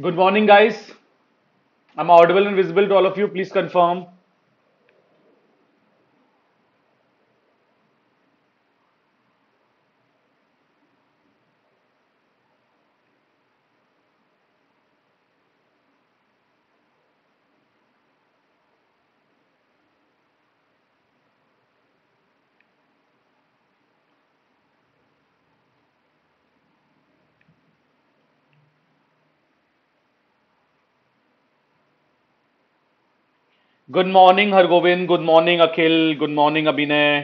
Good morning, guys. I'm audible and visible to all of you. Please confirm. Good morning, Hargovind. Good morning, Akhil. Good morning, Abhinay.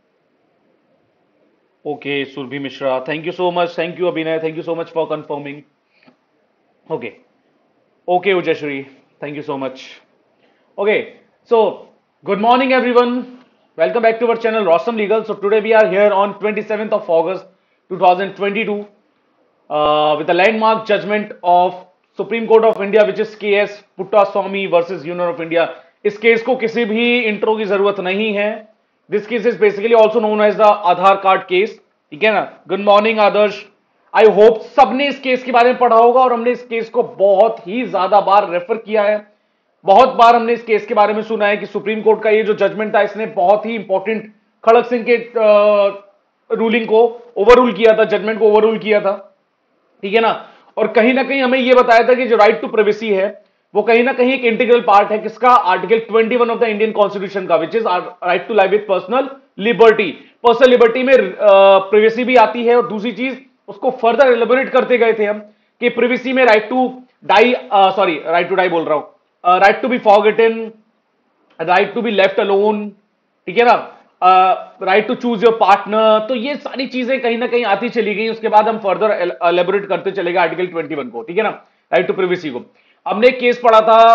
Okay, Surbhi Mishra. Thank you so much. Thank you, Abhinay. Thank you so much for confirming. Okay. Okay, Ujashri. Thank you so much. Okay. So, good morning, everyone. Welcome back to our channel, Rostam Legal. So, today we are here on 27th of August 2022 with the landmark judgment of Supreme court of India which is KS Puttaswamy versus union of India. इस case को किसी भी intro की जरूरत नहीं है। This case is basically also known as the Aadhaar card case. ठीक है ना। Good morning Adarsh. I hope सबने इस केस के बारे में पढ़ा होगा और हमने इस केस को बहुत ही ज्यादा बार रेफर किया है। बहुत बार हमने इस केस के बारे में सुना है कि सुप्रीम कोर्ट का ये जो जजमेंट था इसने बहुत ही इंपॉर्टेंट खड़ग सिंह के रूलिंग को ओवररूल किया था, जजमेंट को ओवररूल किया था। ठीक है ना। और कहीं ना कहीं हमें यह बताया था कि जो राइट टू प्राइवेसी है वो कहीं ना कहीं एक इंटीग्रल पार्ट है किसका, article 21 of the Indian constitution का, which is right to live with personal liberty. Personal liberty में प्राइवेसी भी आती है और दूसरी चीज उसको फर्दर एलिबोरेट करते गए थे हम कि प्राइवेसी में right to die, sorry right to die बोल रहा हूं, right to be forgotten, right to be left alone, ठीक है ना, right to choose your partner. तो ये सारी चीजें कहीं ना कहीं आती चली गई। उसके बाद हम फर्दर एलेबोरेट करते चले गए आर्टिकल 21 को। ठीक है ना, राइट टू प्राइवेसी को। हमने एक केस पढ़ा था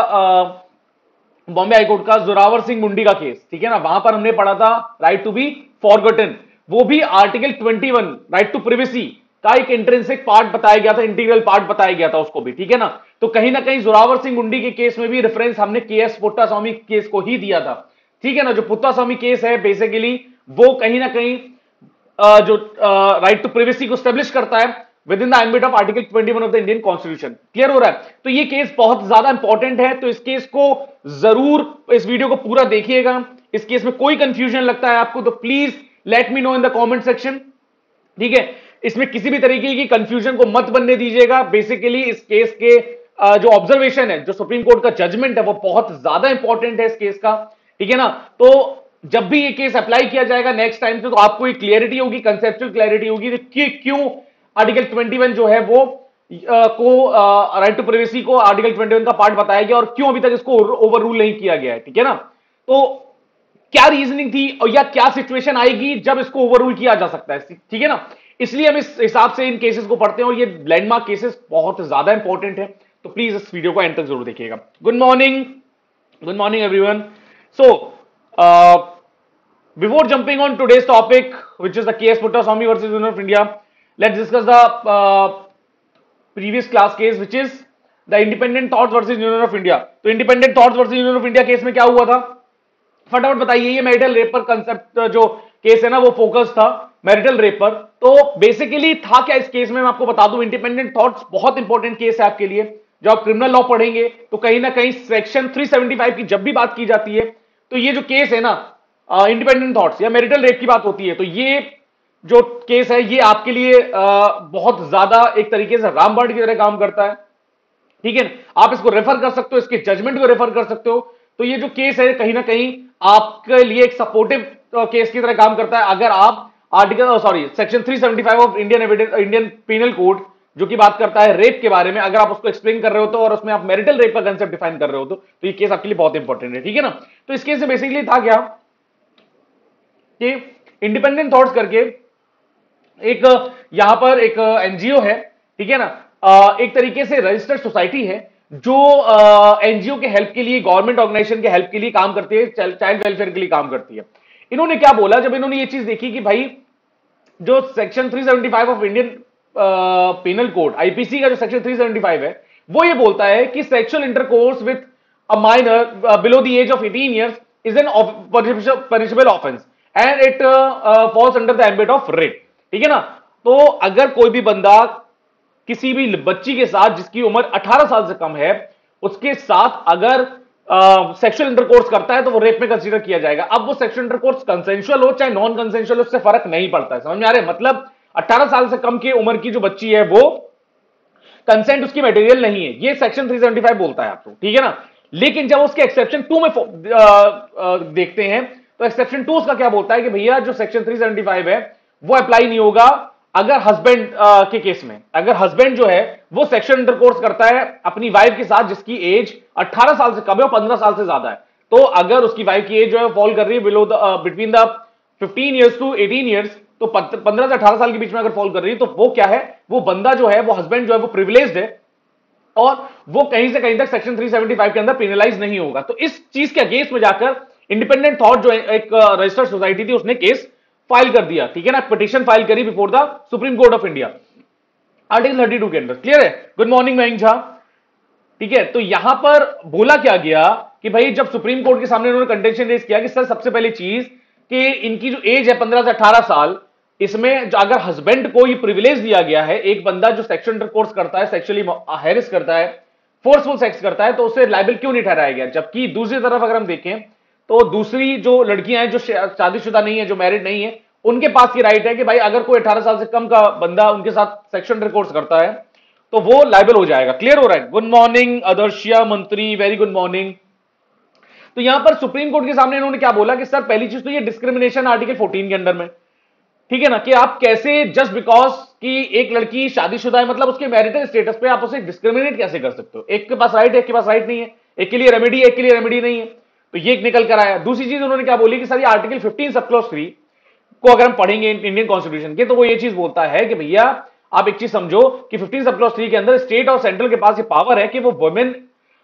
बॉम्बे हाईकोर्ट का, जोरावर सिंह मुंडी का केस। ठीक है ना, वहां पर हमने पढ़ा था राइट टू बी फॉरगेटन, वो भी आर्टिकल 21 राइट टू प्राइवेसी का एक इंट्रिंसिक पार्ट बताया गया था, इंटीग्रल पार्ट बताया गया था उसको भी। ठीक है ना। तो कहीं ना कहीं जोरावर सिंह मुंडी के केस में भी रेफरेंस हमने केएस पुट्टास्वामी केस को ही दिया था। ठीक है ना। जो पुट्टास्वामी केस है बेसिकली वो कहीं ना कहीं जो राइट टू प्राइवेसी को स्टेब्लिश करता है within the ambit of article 21 of the Indian constitution. Clear हो रहा है। तो ये केस बहुत ज्यादा इंपॉर्टेंट है, तो इस केस को जरूर इस वीडियो को पूरा देखिएगा। इस केस में कोई कंफ्यूजन लगता है आपको तो please let me know in the comment section. ठीक है, इसमें किसी भी तरीके की कंफ्यूजन को मत बनने दीजिएगा। बेसिकली इस केस के जो ऑब्जर्वेशन है, जो सुप्रीम कोर्ट का जजमेंट है वो बहुत ज्यादा इंपॉर्टेंट है इस केस का। ठीक है ना। तो जब भी ये केस अप्लाई किया जाएगा नेक्स्ट टाइम से तो आपको एक क्लियरिटी होगी, कंसेप्चुअल क्लियरिटी होगी कि क्यों आर्टिकल 21 जो है वो को राइट टू प्राइवेसी को आर्टिकल 21 का पार्ट बताया गया और क्यों अभी तक इसको ओवर रूल नहीं किया गया है। ठीक है ना। तो क्या रीजनिंग थी और या क्या सिचुएशन आएगी जब इसको ओवररूल किया जा सकता है। ठीक है ना। इसलिए हम इस हिसाब से इन केसेस को पढ़ते हैं और ये लैंडमार्क केसेस बहुत ज्यादा इंपॉर्टेंट है। तो प्लीज इस वीडियो को एंड तक जरूर देखिएगा। Good morning, good morning everyone. So before jumping on today's topic, which is the case Puttaswamy versus Union of India, let's discuss the previous class case, which is the Independent Thoughts versus Union of India. तो Independent Thoughts versus Union of India case में क्या हुआ था, फटाफट बताइए। ये marital rape पर concept जो केस है ना वो फोकस था मैरिटल रेप पर। तो बेसिकली था क्या इस केस में, मैं आपको बता दूं। इंडिपेंडेंट थॉट्स बहुत इंपॉर्टेंट केस है आपके लिए। जब आप क्रिमिनल लॉ पढ़ेंगे तो कहीं ना कहीं सेक्शन 375 की जब भी बात की जाती है तो ये जो केस है ना इंडिपेंडेंट थॉट्स या मैरिटल रेप की बात होती है तो ये जो केस है ये आपके लिए बहुत ज्यादा एक तरीके से रामबाण की तरह काम करता है। ठीक है, आप इसको रेफर कर सकते हो, इसके जजमेंट को रेफर कर सकते हो। तो ये जो केस है कहीं ना कहीं आपके लिए एक सपोर्टिव केस की तरह काम करता है अगर आप article section 375 of Indian penal code जो कि बात करता है रेप के बारे में, अगर आप उसको एक्सप्लेन कर रहे हो तो और उसमें आप मैरिटल रेप का कंसेप्ट डिफाइन कर रहे हो तो ये केस आपके लिए बहुत इंपॉर्टेंट है। ठीक है ना। तो इस केस में बेसिकली था क्या कि इंडिपेंडेंट थॉट्स करके एक यहां पर एक एनजीओ है। ठीक है ना। एक तरीके से रजिस्टर्ड सोसाइटी है जो एनजीओ के हेल्प के लिए, गवर्नमेंट ऑर्गेनाइजेशन के हेल्प के लिए काम करती है, चाइल्ड वेलफेयर के लिए काम करती है। इन्होंने क्या बोला जब इन्होंने ये चीज देखी कि भाई जो section 375 of Indian penal code IPC का जो सेक्शन 375 है वो ये बोलता है कि sexual intercourse with a minor below the age of 18 years is an punishable offence and it falls under the ambit of rape. ठीक है ना। तो अगर कोई भी बंदा किसी भी बच्ची के साथ जिसकी उम्र 18 साल से कम है, उसके साथ अगर सेक्सुअल इंटरकोर्स करता है तो वो रेप में कंसीडर किया जाएगा। अब वो सेक्सुअल इंटरकोर्स कंसेंशुअल हो चाहे नॉन कंसेंशुअल, उससे फर्क नहीं पड़ता है। समझ में आ रहा है? मतलब 18 साल से कम की उम्र की जो बच्ची है वो कंसेंट उसकी मटेरियल नहीं है, ये सेक्शन 375 बोलता है आपको, ठीक है ना। लेकिन जब उसके एक्सेप्शन 2 में देखते हैं तो एक्सेप्शन 2 उसका क्या बोलता है कि भैया जो सेक्शन 375 है वो अप्लाई नहीं होगा अगर हस्बैंड के केस में, अगर हस्बैंड जो है वो सेक्सुअल इंटरकोर्स करता है अपनी वाइफ के साथ जिसकी एज 18 साल से कम है और 15 साल से ज्यादा है, तो अगर उसकी वाइफ की एज जो है फॉल कर रही है below between the 15 years to 18 years, तो 15 से 18 साल के बीच में अगर फॉल कर रही है तो वो क्या है, वो बंदा जो है, वो हस्बैंड जो है वो प्रिविलेज्ड है और वो कहीं से कहीं तक सेक्शन 375 के अंदर पेनलाइज नहीं होगा। तो इस चीज के अगेंस्ट में जाकर इंडिपेंडेंट थॉट जो एक रजिस्टर्ड सोसाइटी थी उसने केस फाइल कर दिया, ठीक है ना, पिटीशन फाइल करी before the supreme court of India article 32 के अंदर। क्लियर है? Good morning Mayank Jha. ठीक है, तो यहां पर बोला क्या गया कि भाई जब सुप्रीम कोर्ट के सामने उन्होंने कंटेंशन रेज किया कि सर सबसे पहली चीज कि इनकी जो एज है 15 से 18 साल, इसमें अगर हस्बैंड को ये प्रिविलेज दिया गया है, एक बंदा जो सेक्सुअल इंटरकोर्स करता है, सेक्सुअली हैरेस करता है, फोर्सफुल सेक्स करता है, तो उसे लायबल क्यों नहीं ठहराया गया? जबकि दूसरी तरफ अगर हम देखें तो दूसरी जो लड़कियां हैं जो शादीशुदा नहीं है, जो मैरिड नहीं है, उनके पास ये राइट है कि भाई अगर कोई 18 साल से कम का बंदा उनके साथ सेक्सुअल इंटरकोर्स करता है तो वो लायबल हो जाएगा। क्लियर हो रहा है? गुड मॉर्निंग आदर्शिया मंत्री, वेरी गुड मॉर्निंग। तो यहां पर सुप्रीम कोर्ट के सामने इन्होंने क्या बोला कि सर पहली चीज तो ये डिस्क्रिमिनेशन आर्टिकल 14 के अंदर में, ठीक है ना, कि आप कैसे जस्ट बिकॉज कि एक लड़की शादीशुदा है मतलब उसके मैरिटल स्टेटस पे आप उसे डिस्क्रिमिनेट कैसे कर सकते हो? एक के पास राइट है, एक के पास राइट नहीं है, एक के लिए रेमेडी है, एक के लिए रेमेडी नहीं है, तो ये निकल कर आया। दूसरी चीज उन्होंने क्या बोली कि सर ये आर्टिकल 15 सब क्लॉज 3 को अगर हम पढ़ेंगे इंडियन कॉन्स्टिट्यूशन के तो वो ये चीज बोलता है कि भैया आप एक चीज समझो कि 15 सब क्लॉज 3 के अंदर स्टेट और सेंट्रल के पास ये पावर है कि वो वुमेन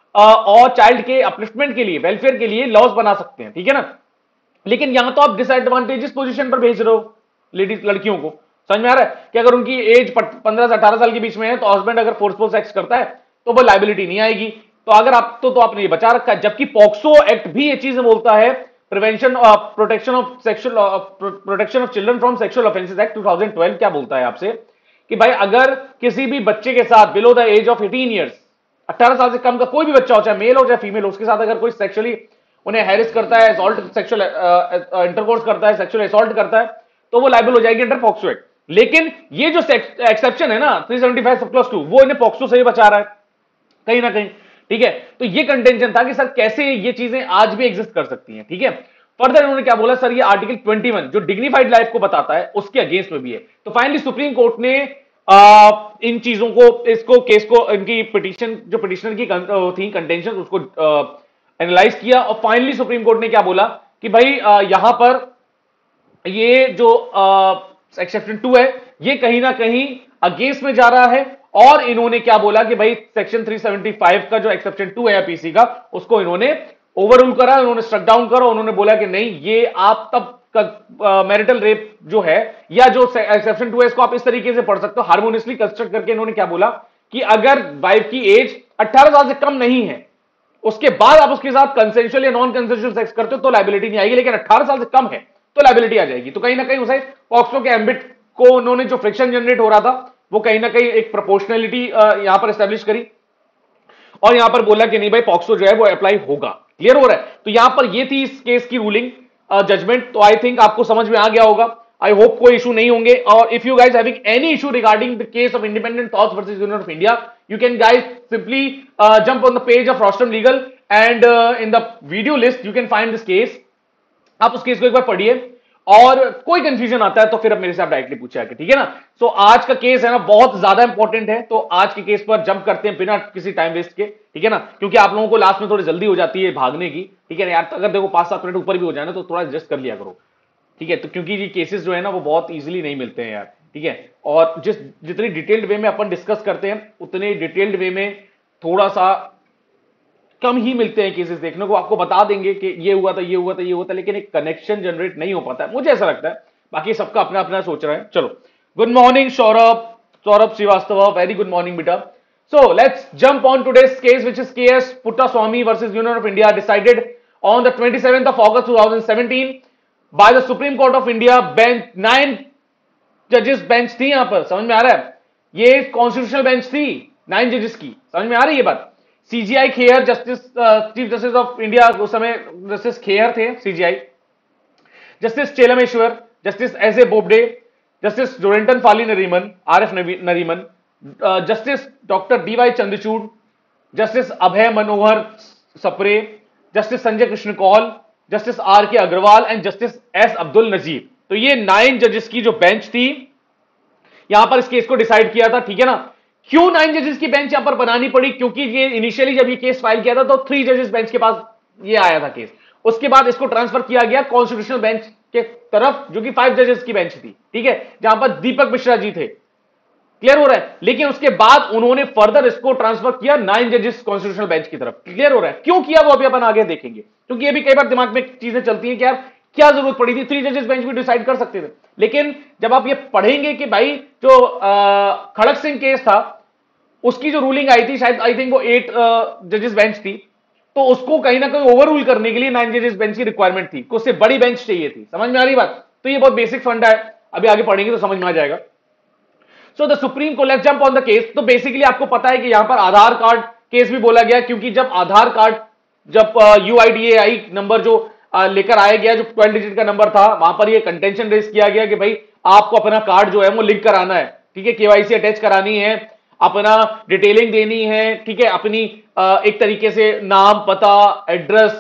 और चाइल्ड के अपलिफ्टमेंट के लिए, वेलफेयर के लिए लॉज बना सकते हैं, ठीक है ना। लेकिन यहां तो आप डिसएडवांटेजेस पोजीशन पर भेज रहे हो लेडीज, लड़कियों को। समझ में आ रहा है कि अगर उनकी एज 15 से 18 साल के बीच में है तो हस्बैंड अगर फोर्सफुल सेक्स करता है तो वो लायबिलिटी नहीं आएगी। तो अगर आप तो आपने ये बचा रखा है, जबकि पॉक्सो एक्ट भी ये चीज बोलता है, prevention protection of sexual protection of children from sexual offences act 2012 क्या बोलता है आपसे कि भाई अगर किसी भी बच्चे के साथ below the age of 18 years, 18 साल से कम का कोई भी बच्चा हो, चाहे मेल हो चाहे फीमेल हो, उसके साथ अगर कोई सेक्सुअली उन्हें हैरिस करता है, असॉल्ट, सेक्सुअल इंटरकोर्स करता है, सेक्सुअल असॉल्ट करता है, तो वो लायबल हो जाएगी अंडर पॉक्सो एक्ट। लेकिन ये जो एक्सेप्शन है ना 375 सब क्लॉज 2, वो इन्हें पॉक्सो से ही बचा रहा है कहीं ना कहीं, ठीक है। तो ये कंटेंशन था कि सर कैसे ये चीजें आज भी एग्जिस्ट कर सकती हैं, ठीक है। फर्दर इन्होंने क्या बोला, सर ये आर्टिकल 21 जो डिग्निफाइड लाइफ को बताता है उसके अगेंस्ट में भी है। तो फाइनली सुप्रीम कोर्ट ने इन चीजों को, इसको केस को, इनकी पिटीशन जो पिटिशनर की थी कंटेंशन, उसको एनालाइज किया और फाइनली सुप्रीम कोर्ट ने क्या बोला कि भाई यहां पर ये जो सेक्शन 2 है ये कहीं ना कहीं अगेंस्ट में जा रहा है। और इन्होंने क्या बोला कि भाई सेक्शन 375 का जो एक्सेप्शन 2 है पीसी का, उसको इन्होंने ओवररूल करा, उन्होंने स्ट्रक डाउन करा, उन्होंने बोला कि नहीं ये आप तब मैरिटल रेप जो है या जो एक्सेप्शन 2 है इसको आप इस तरीके से पढ़ सकते हो, हार्मोनियसली कंस्ट्रक्ट करके। इन्होंने क्या बोला कि अगर वाइफ की एज 18 साल से कम नहीं है, उसके बाद आप उसके साथ कंसेंशुअल या नॉन कंसेंशुअल सेक्स करते हो तो लायबिलिटी नहीं आएगी, लेकिन 18 साल से कम है तो लायबिलिटी आ जाएगी। तो कहीं ना कहीं उसे पॉक्सो के एम्बिट को उन्होंने जो फ्रिक्शन जनरेट हो रहा था वो कहीं ना कहीं एक प्रोपोर्शनलिटी यहां पर एस्टेब्लिश करी और यहां पर बोला कि नहीं भाई पॉक्सो जो है वो अप्लाई होगा। क्लियर हो रहा है? तो यहां पर ये थी इस केस की रूलिंग जजमेंट। तो आई थिंक आपको समझ में आ गया होगा, आई होप कोई इशू नहीं होंगे। और if you guys having any issue regarding the case of independent thoughts versus union of India, you can guys simply jump on the page of Rostrum Legal and in the video list you can find this case। आप उस case को एक बार पढ़िए और कोई confusion आता है तो फिर अब मेरे से आप डायरेक्टली पूछे आके, ठीक है ना। सो आज का केस है ना बहुत ज्यादा इंपॉर्टेंट है, तो आज के केस पर जंप करते हैं बिना किसी टाइम वेस्ट के, ठीक है ना, क्योंकि आप लोगों को लास्ट में थोड़ी जल्दी हो जाती है भागने की, ठीक है ना यार। अगर देखो 5-7 मिनट ऊपर भी हो जाए ना तो थोड़ा एडजस्ट कर लिया करो, ठीक है। तो क्योंकि ये केसेस जो है ना वो बहुत इजीली नहीं मिलते हैं यार, ठीक है। और जितनी डिटेल्ड वे में अपन डिस्कस करते हैं उतने डिटेल्ड वे में थोड़ा सा कम ही मिलते हैं केसेस देखने को। आपको बता देंगे कि ये हुआ था, ये हुआ था, ये हुआ था, लेकिन एक कनेक्शन जनरेट नहीं हो पाता है, मुझे ऐसा लगता है। बाकी सबका अपना अपना सोच रहा है। चलो, good morning Saurabh Srivastava, very good morning बेटा। So let's jump on today's case which is KS Puttaswamy versus union of India, decided on the 27th of August 2017 by the Supreme Court of India। Bench 9 जजेस bench थी यहां पर, समझ में आ रहा है। ये कॉन्स्टिट्यूशनल बेंच थी 9 जजेस की, समझ में आ रही है बात। CJI Khehar, justice chief justice of India उस समय जस्टिस खेयर थे CJI, justice Chelameswar, justice S A Bobde, justice Rohinton Fali Nariman, R F Nariman, justice doctor DY Chandrachud, justice Abhay Manohar Sapre, justice Sanjay Krishna Kaul, justice R K Agrawal and justice S Abdul Nazeer. तो ये 9 जजेस की जो बेंच थी, यहां पर इस केस को डिसाइड किया था, ठीक है ना। क्यों 9 जजेस की बेंच यहां पर बनानी पड़ी? क्योंकि ये इनिशियली जब ये केस फाइल किया था तो 3 जजेस बेंच के पास ये आया था केस, उसके बाद इसको ट्रांसफर किया गया कॉन्स्टिट्यूशनल बेंच के तरफ, जो कि 5 जजेस की बेंच थी, ठीक है, जहां पर दीपक मिश्रा जी थे। क्लियर हो रहा है? लेकिन उसके बाद उन्होंने फर्दर इसको ट्रांसफर किया 9 जजेस कॉन्स्टिट्यूशनल बेंच की तरफ। क्लियर हो रहा है? क्यों किया वो अभी अपन आगे देखेंगे, क्योंकि ये भी कई बार दिमाग में चीजें चलती हैं कि यार क्या जरूरत पड़ी थी, 3 जजेस बेंच भी डिसाइड कर सकते थे। लेकिन जब आप ये पढ़ेंगे कि भाई जो खड़क सिंह केस था, उसकी जो रूलिंग आई थी, शायद आई थिंक वो 8 जजेस बेंच थी, तो उसको कहीं ना कहीं ओवर रूल करने के लिए 9 जजेस बेंच की रिक्वायरमेंट थी, उससे बड़ी बेंच चाहिए थी। समझ में आ रही बात? तो ये बहुत बेसिक फंडा है, अभी आगे पढ़ेंगे तो समझ में आ जाएगा। So the supreme Court, let's jump on the case. तो बेसिकली आपको पता है कि यहां पर आधार कार्ड केस भी बोला गया, क्योंकि जब आधार कार्ड, जब यूआईडीएआई नंबर जो लेकर आया गया, जो 12 डिजिट का नंबर था, वहां पर ये कंटेंशन रेज किया गया कि भाई आपको अपना कार्ड जो है वो लिंक कराना है, ठीक है, केवाईसी अटैच करानी है, अपना डिटेलिंग देनी है, ठीक है, अपनी एक तरीके से नाम, पता, एड्रेस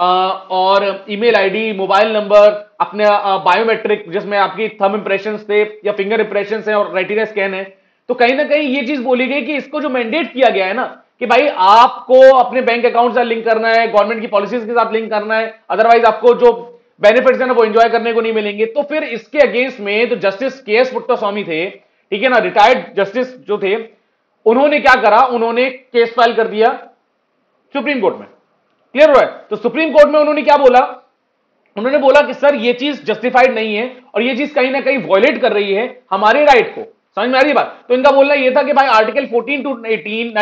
और ईमेल आईडी, मोबाइल नंबर, अपने बायोमेट्रिक जिसमें आपकी थंब इंप्रेशन थे या फिंगर इंप्रेशन है और रेटिना स्कैन है। तो कहीं ना कहीं ये चीज बोली गई कि इसको जो मैंडेट किया गया है ना, कि भाई आपको अपने बैंक अकाउंट से लिंक करना है, गवर्नमेंट की पॉलिसीज के साथ लिंक करना है, अदरवाइज आपको जो बेनिफिट्स है ना वो एंजॉय करने को नहीं मिलेंगे। तो फिर इसके अगेंस्ट में तो जस्टिस के एस पुट्टास्वामी थे, ठीक है ना, रिटायर्ड जस्टिस जो थे, उन्होंने क्या करा, उन्होंने केस फाइल कर दिया सुप्रीम कोर्ट में। क्लियर हो रहा है? तो सुप्रीम कोर्ट में उन्होंने क्या बोला, उन्होंने बोला कि सर ये चीज जस्टिफाइड नहीं है और ये चीज कहीं ना कहीं वॉयलेट कर रही है हमारे राइट को। समझ में आ रही बात? तो इनका बोलना ये था कि भाई article 14 to 18,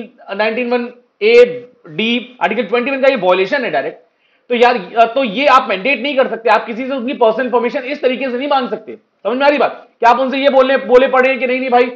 19 A D, article 21 का ये वॉयलेशन है डायरेक्ट। तो यार तो ये आप मैंडेट नहीं कर सकते, आप किसी से उनकी पर्सनल इंफॉर्मेशन इस तरीके से नहीं मांग सकते। समझ में आ रही बात? कि आप उनसे ये बोले पड़े कि नहीं नहीं भाई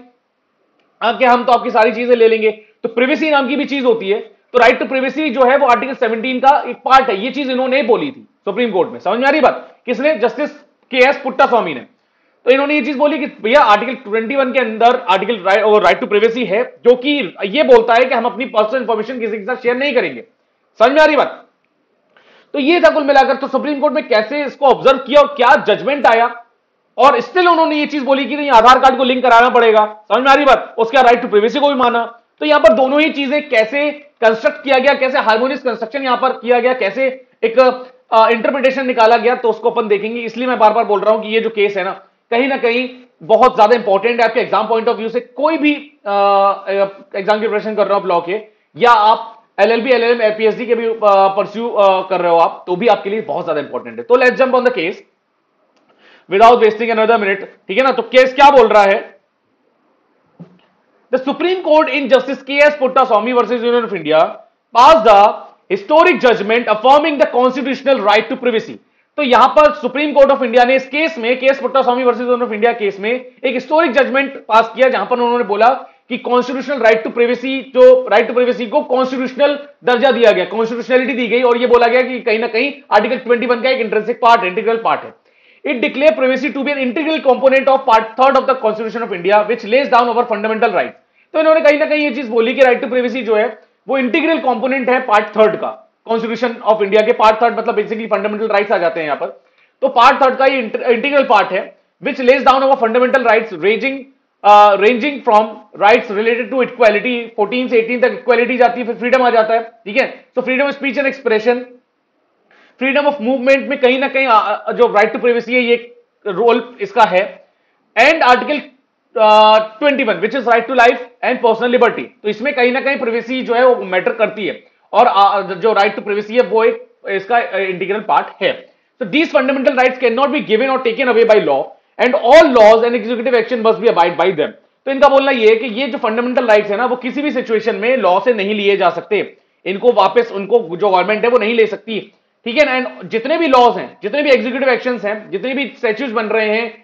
कि हम तो आपकी सारी चीजें ले लेंगे। तो प्रिवेसी नाम की भी चीज होती है, तो राइट टू प्रिवेसी जो है वो आर्टिकल 17 का एक पार्ट है। ये चीज इन्होंने बोली थी सुप्रीम कोर्ट में। समझ में आ रही बात? किसने? जस्टिस के एस पुट्टास्वामी ने। तो इन्होंने ये चीज बोली कि भैया आर्टिकल 21 के अंदर आर्टिकल राइट टू प्रिवेसी है, जो कि ये बोलता है कि हम अपनी पर्सनल इंफॉर्मेशन किसी के साथ शेयर नहीं करेंगे। समझ में आ रही बात? तो ये था कुल मिलाकर। तो सुप्रीम कोर्ट में कैसे इसको ऑब्जर्व किया और क्या जजमेंट आया, और स्टिल उन्होंने ये चीज बोली कि नहीं आधार कार्ड को लिंक कराना पड़ेगा। समझ में आ रही बात? उसका राइट टू प्राइवेसी को भी माना। तो यहां पर दोनों ही चीजें कैसे कंस्ट्रक्ट किया गया, कैसे हार्मोनियस कंस्ट्रक्शन यहां पर किया गया, कैसे एक इंटरप्रिटेशन निकाला गया, तो उसको अपन देखेंगे। इसलिए मैं बार बार बोल रहा हूं कि ये जो केस है ना कहीं बहुत ज्यादा इंपॉर्टेंट है आपके एग्जाम पॉइंट ऑफ व्यू से। कोई भी एग्जाम की प्रिपरेशन कर रहे हो आप लॉ के, या आप एलएलबी, एलएलएम, पीएचडी के भी परस्यू कर रहे हो आप, तो भी आपके लिए बहुत ज्यादा इंपॉर्टेंट है। तो let's jump on the case without wasting another minute. ठीक है ना? तो केस क्या बोल रहा है? The supreme Court in justice K S Puttaswamy versus union of India pass the historic judgment affirming the constitutional right to privacy. तो यहां पर सुप्रीम कोर्ट ऑफ इंडिया ने इस केस में, case Puttaswamy versus union of India case में एक historic judgement पास किया, जहां पर उन्होंने बोला कि कॉन्स्टिट्यूशनल राइट टू प्रिवेसी, जो राइट टू प्रिवेसी को कॉन्स्टिट्यूशनल दर्जा दिया गया, कॉन्स्टिट्यूशनलिटी दी गई, और यह बोला गया कि कहीं ना कहीं आर्टिकल 21 का एक इंट्रिंसिक पार्ट, इंटीग्रल पार्ट है। It declared privacy to be an integral component of Part 3 of the Constitution of India, which lays down our fundamental rights. तो इन्होंने कहीं ना कहीं ये चीज बोली कि राइट टू प्राइवेसी जो है वो इंटीग्रल कंपोनेंट है पार्ट 3 का, कॉन्स्टिट्यूशन ऑफ इंडिया के पार्ट 3, मतलब बेसिकली फंडामेंटल राइट्स आ जाते हैं यहां पर। तो पार्ट 3 का ये इंटीग्रल पार्ट है, which lays down our fundamental rights ranging from rights related to equality, 14 से 18 तक इक्वालिटी जाती है, फिर फ्रीडम आ जाता है। ठीक है? तो freedom of speech and expression, freedom of movement में कहीं ना कहीं जो राइट टू प्राइवेसी है ये रोल इसका है, and article 21 which is right to life and personal liberty. तो इसमें कहीं ना कहीं प्राइवेसी जो है वो मैटर करती है, और जो राइट टू प्राइवेसी है वो एक इसका इंटीग्रल पार्ट है। तो these fundamental rights can not be given और taken away by law, and all laws and executive action must be abide by them. तो इनका बोलना ये है कि ये जो फंडामेंटल राइट्स है ना वो किसी भी सिचुएशन में लॉ से नहीं लिए जा सकते, इनको वापस उनको जो गवर्नमेंट है वो नहीं ले सकती। ठीक है ना? एंड जितने भी लॉज हैं, जितने भी एग्जीक्यूटिव एक्शंस हैं, जितने भी स्टैट्यूट्स बन रहे हैं,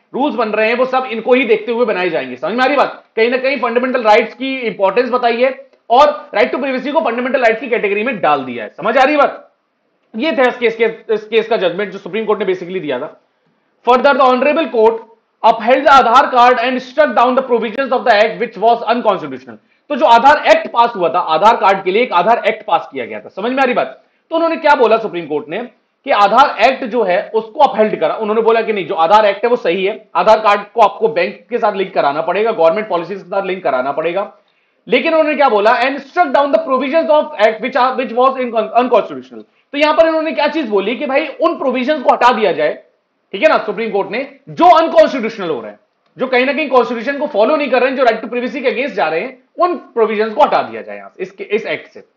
रूल्स बन रहे हैं वो सब इनको ही देखते हुए बनाए जाएंगे। समझ में आ रही बात? कहीं ना कहीं फंडामेंटल राइट्स की इंपॉर्टेंस बताई है और राइट टू प्रिवेसी को फंडामेंटल राइट्स की कैटेगरी में डाल दिया है। समझ आ रही बात? ये था इस केस का जजमेंट जो सुप्रीम कोर्ट ने बेसिकली दिया था। Further, the Honorable Court upheld the Aadhaar card and struck down the provisions of the act which was unconstitutional. तो जो आधार एक्ट पास हुआ था, आधार कार्ड के लिए एक आधार एक्ट पास किया गया था। समझ में आ रही बात? तो उन्होंने क्या बोला सुप्रीम कोर्ट ने कि आधार एक्ट जो है उसको अपहेल्ड करा। उन्होंने बोला कि नहीं, जो आधार एक्ट है वो सही है, आधार कार्ड को आपको बैंक के साथ लिंक कराना पड़ेगा, गवर्नमेंट पॉलिसीज के साथ लिंक कराना पड़ेगा। लेकिन उन्होंने क्या बोला, and struck down the provisions of act which was unconstitutional. तो यहां पर इन्होंने क्या चीज बोली कि भाई उन प्रोविजंस को हटा दिया जाए, ठीक है ना, सुप्रीम कोर्ट ने, जो अनकॉन्स्टिट्यूशनल हो रहे हैं, जो कहीं ना कहीं कॉन्स्टिट्यूशन को फॉलो नहीं कर रहे हैं, जो राइट टू प्रिवेसी के अगेंस्ट जा रहे हैं, उन प्रोविजंस को हटा दिया जाए इस एक्ट से।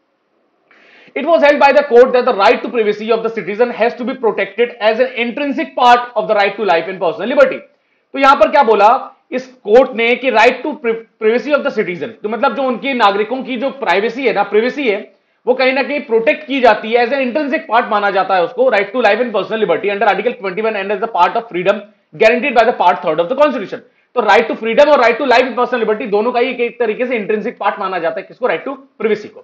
It was held by the court that the right to privacy of the citizen has to be protected as an intrinsic part of the right to life and personal liberty. तो यहां पर क्या बोला इस court ने कि right to privacy of the citizen, तो मतलब जो उनके नागरिकों की जो प्राइवेसी है ना, प्रिवेसी है, वो कहीं ना कहीं प्रोटेक्ट की जाती है, एज एन इंट्रिंसिक पार्ट माना जाता है उसको, right to life and personal liberty under article 21 and as the part of freedom guaranteed by the part 3 of the constitution. तो राइट टू फ्रीडम और right to life and personal liberty दोनों का ही एक तरीके से इंट्रिंसिक पार्ट माना जाता है किसको, राइट टू प्रिवेसी को।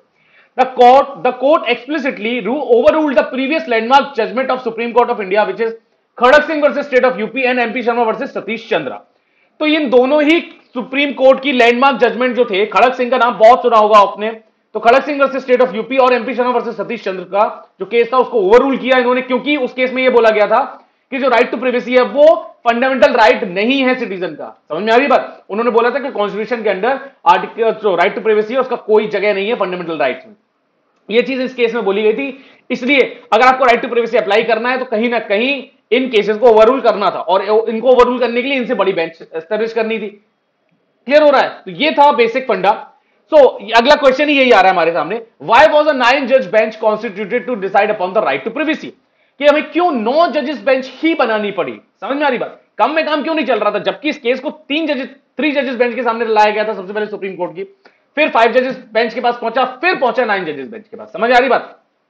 The court explicitly overruled the previous landmark judgment of Supreme Court of India, which is Kharak Singh versus state of UP and MP Sharma versus Satish Chandra. तो इन दोनों ही सुप्रीम कोर्ट की लैंडमार्क जजमेंट जो थे, खड़क सिंह का नाम बहुत सुना होगा आपने, तो Kharak Singh versus state of UP और एमपी शर्मा वर्सेस सतीश चंद्र का जो केस था उसको ओवररूल किया इन्होंने, क्योंकि उस केस में यह बोला गया था कि जो राइट टू प्रिवेसी है वो फंडामेंटल राइट नहीं है सिटीजन का। समझ में आ रही बात? उन्होंने बोला था कि कॉन्स्टिट्यूशन के अंदर आर्टिकल जो राइट टू प्रिवेसी है उसका कोई जगह नहीं है फंडामेंटल राइट्स में। ये चीज इस केस में बोली गई थी। इसलिए अगर आपको राइट टू प्रिवेसी अप्लाई करना है तो कहीं ना कहीं इन केसेस को ओवररूल करना था, और इनको ओवररूल करने के लिए इनसे बड़ी बेंच एस्टैब्लिश करनी थी। क्लियर हो रहा है? तो ये था बेसिक फंडा। सो अगला क्वेश्चन ही यही आ रहा है हमारे सामने, व्हाई वाज अ 9 जज bench constituted to decide upon the right to privacy, कि हमें क्यों 9 जजेस बेंच ही बनानी पड़ी। समझ में आ रही बात? कम में काम क्यों नहीं चल रहा था, जबकि इस केस को 3 जजेस बेंच के सामने लाया गया था सबसे पहले सुप्रीम कोर्ट की, फिर 5 जजेस बेंच के पास पहुंचा, फिर पहुंचा 9 जजेस बेंच के पास। समझ आ रही बात?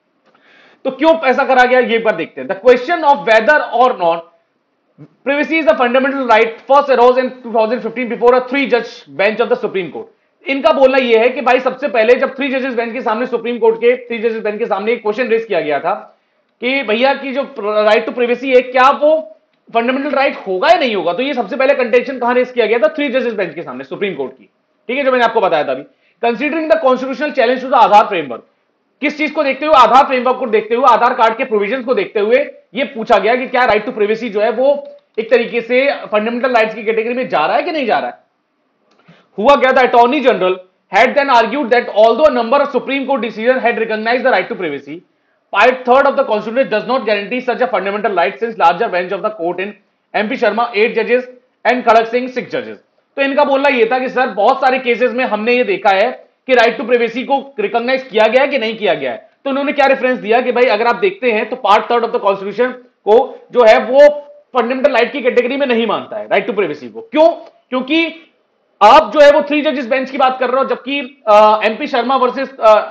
तो क्यों ऐसा करा गया ये बार देखते हैं। द क्वेश्चन ऑफ वेदर और not privacy is a fundamental right first arose in 2015 before a 3 जज bench of the supreme Court. इनका बोलना यह है कि भाई सबसे पहले जब 3 जजेस बेंच के सामने, सुप्रीम कोर्ट के 3 जजेस बेंच के सामने एक क्वेश्चन रेज किया गया था कि भैया की जो राइट टू प्रिवेसी है क्या वो फंडामेंटल राइट होगा या नहीं होगा, तो ये सबसे पहले कंटेंशन कहां रेज किया गया था, 3 जजेस बेंच के सामने सुप्रीम कोर्ट की। ठीक है, जो मैंने आपको बताया था अभी। Considering the constitutional challenge to the Aadhaar framework, किस चीज को देखते हुए, आधार फ्रेमवर्क को देखते हुए, आधार कार्ड के प्रोविजंस को देखते हुए ये पूछा गया कि क्या राइट टू प्रिवेसी जो है वो एक तरीके से फंडामेंटल राइट्स की कैटेगरी में जा रहा है कि नहीं जा रहा है। हुआ क्या, the attorney general had then argued that although a number of Supreme Court decisions had recognized the right to privacy, Part 3 of the Constitution does not guarantee such a fundamental right since larger bench of the court in MP Sharma 8 judges and Khadak Singh 6 judges। तो इनका बोलना यह था कि sir बहुत सारे cases में हमने ये देखा है कि राइट टू प्रिवेसी को रिकॉग्नाइज किया गया है कि नहीं किया गया है। तो उन्होंने क्या रेफरेंस दिया कि भाई अगर आप देखते हैं तो पार्ट 3 ऑफ द कॉन्स्टिट्यूशन को जो है वो फंडामेंटल राइट की कैटेगरी में नहीं मानता है राइट टू प्रिवेसी को। क्यों? क्योंकि आप जो है वो 3 जजेस बेंच की बात कर रहे हो, जबकि MP Sharma versus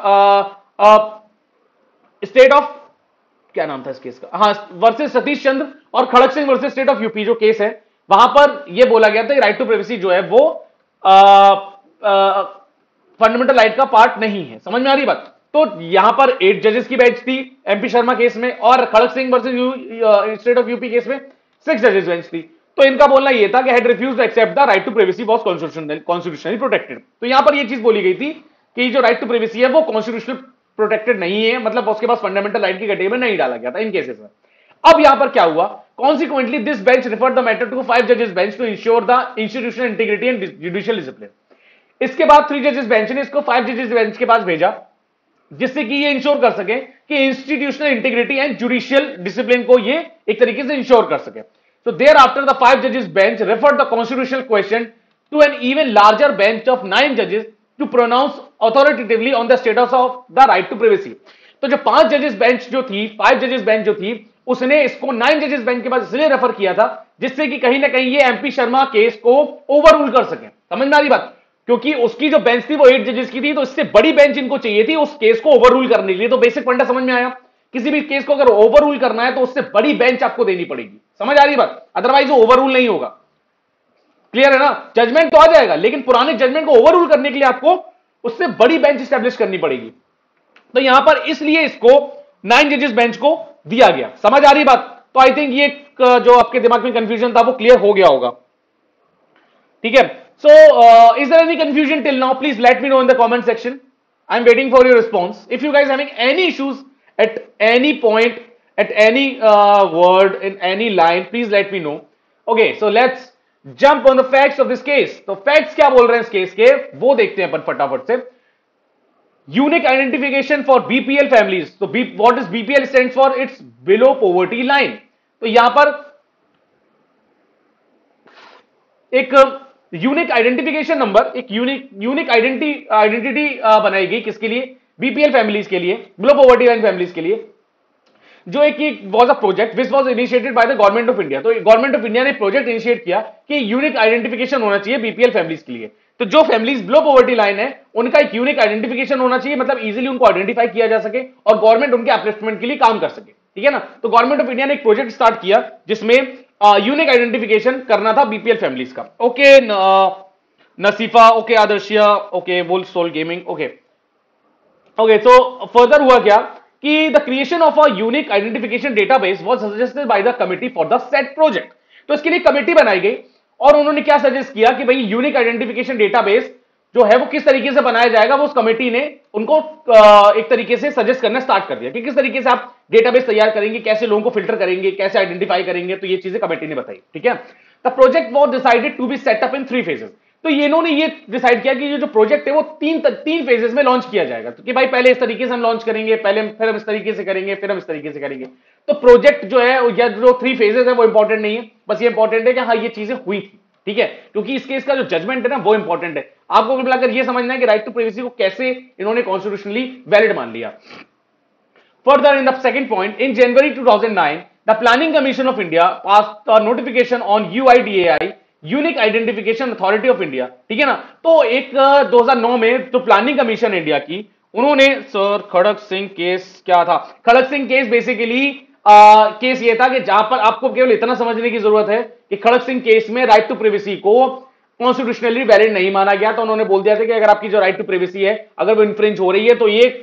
state of, क्या नाम था इस केस का, हाँ, वर्सेस सतीश चंद्र और Kharak Singh versus state of UP जो केस है, वहां पर यह बोला गया था कि राइट टू प्रिवेसी जो है वो फंडामेंटल राइट का पार्ट नहीं है। समझ में आ रही बात? तो यहां पर 8 जजेस की बेंच थी एमपी शर्मा केस में, और Kharak Singh versus state of UP case में 6 जजेस बेंच थी। तो इनका बोलना यह था कि had refused to accept the right to privacy was constitutionally protected. तो यहां पर यह चीज बोली गई थी कि जो राइट टू प्रिवेसी है वो कॉन्स्टिट्यूशनल प्रोटेक्टेड नहीं है, मतलब उसके पास फंडामेंटल राइट की कैटेगरी में नहीं डाला गया था इन केसेस में। अब यहां पर क्या हुआ, consequently this bench referred the matter to 5 जजेस bench to ensure the institutional integrity and judicial discipline. इसके बाद 3 जजेस बेंच ने इसको 5 जजेस बेंच के पास भेजा, जिससे कि ये इंश्योर कर सके कि institutional integrity and judicial discipline को ये एक तरीके से इंश्योर कर सके। So thereafter the 5 judges bench referred the constitutional question to an even larger bench of 9 judges to pronounce authoritatively on the status of the right to privacy। तो जो 5 जजेस बेंच जो थी, 5 जजेस बेंच जो थी, उसने इसको 9 जजेस बेंच के पास इसलिए रेफर किया था जिससे कि कहीं ना कहीं ये एमपी शर्मा केस को ओवररूल कर सके। समझ में आ रही बात? क्योंकि उसकी जो बेंच थी वो 8 जजेस की थी, तो इससे बड़ी बेंच इनको चाहिए थी उस केस को ओवररूल करने के लिए। तो बेसिक फंडा समझ में आया, किसी भी केस को अगर ओवररूल करना है तो उससे बड़ी बेंच आपको देनी पड़ेगी। समझ आ रही बात? अदरवाइज वो ओवररूल नहीं होगा। क्लियर है ना? जजमेंट तो आ जाएगा, लेकिन पुराने जजमेंट को ओवररूल करने के लिए आपको उससे बड़ी बेंच स्टैब्लिश करनी पड़ेगी। तो यहां पर इसलिए इसको 9 जजेस बेंच को दिया गया। समझ आ रही बात? तो आई थिंक ये जो आपके दिमाग में कंफ्यूजन था वो क्लियर हो गया होगा। ठीक है, so is there any confusion till now? Please let me know in the comment section. I am waiting for your response. If you guys having any issues at any point, at any word in any line, please let me know. Okay, so let's jump on the facts of this case. तो facts क्या बोल रहे हैं इस case के, वो देखते हैं अपन फटाफट से. Unique identification for BPL families. तो what is BPL stand for? It's below poverty line. तो यहां पर एक यूनिक आइडेंटिफिकेशन नंबर, एक यूनिक आइडेंटिटी बनाई गई किसके लिए? बीपीएल फैमिलीज के लिए, बिलो पॉवर्टी लाइन फैमिलीज के लिए, जो एक was a project which was initiated by the government of India. तो गवर्नमेंट ऑफ इंडिया ने प्रोजेक्ट इनिशिएट किया कि यूनिक आइडेंटिफिकेशन होना चाहिए बीपीएल फैमिलीज के लिए. तो जो फैमिलीज बिलो पॉवर्टी लाइन है उनका एक यूनिक आइडेंटिफिकेशन होना चाहिए, मतलब इजीली उनको आइडेंटिफाई किया जा सके और गवर्नमेंट उनके अपलिफ्टमेंट के लिए काम कर सके. ठीक है ना? तो गवर्नमेंट ऑफ इंडिया ने एक प्रोजेक्ट स्टार्ट किया जिसमें यूनिक आइडेंटिफिकेशन करना था बीपीएल फैमिलीज का. Okay नसीफा, okay आदर्शिया, okay wolf soul gaming, okay okay. तो फर्दर हुआ क्या कि the creation of a unique identification database was suggested by the committee for the set project. तो इसके लिए कमेटी बनाई गई और उन्होंने क्या सजेस्ट किया कि भाई यूनिक आइडेंटिफिकेशन डेटाबेस जो है वो किस तरीके से बनाया जाएगा. वो उस कमेटी ने उनको एक तरीके से सजेस्ट करना स्टार्ट कर दिया कि किस तरीके से आप डेटाबेस तैयार करेंगे, कैसे लोगों को फिल्टर करेंगे, कैसे आइडेंटिफाई करेंगे. तो ये चीजें कमेटी ने बताई. ठीक है, the project was decided to be set up in 3 phases. तो ये इन्होंने ये डिसाइड किया कि ये जो प्रोजेक्ट है वो तीन फेजेस में लॉन्च किया जाएगा. तो कि भाई पहले इस तरीके से हम लॉन्च करेंगे, पहले फिर हम इस तरीके से करेंगे, फिर हम इस तरीके से करेंगे. तो प्रोजेक्ट जो है या जो 3 फेजेस है वो इंपॉर्टेंट नहीं है, बस ये इंपॉर्टेंट है कि हाँ ये चीजें हुई थी. ठीक है, क्योंकि इस केस का जो जजमेंट है ना वो इंपॉर्टेंट है. आपको मिलाकर ये समझना है कि राइट टू प्राइवेसी को कैसे इन्होंने कॉन्स्टिट्यूशनली वैलिड मान लिया. Further in the second point, in January 2009 the planning commission of India passed a notification on UIDAI, unique identification authority of India. ठीक है ना? तो एक 2009 में जो प्लानिंग कमीशन इंडिया की, उन्होंने सर खड़क सिंह केस क्या था? Kharak Singh case basically case ये था कि जहां पर आपको केवल इतना समझने की जरूरत है कि खड़क सिंह केस में राइट टू प्राइवेसी को कॉन्स्टिट्यूशनली वैलिड नहीं माना गया. तो उन्होंने बोल दिया था कि अगर आपकी जो राइट टू प्राइवेसी है अगर वो इन्फ्रिंज हो रही है तो ये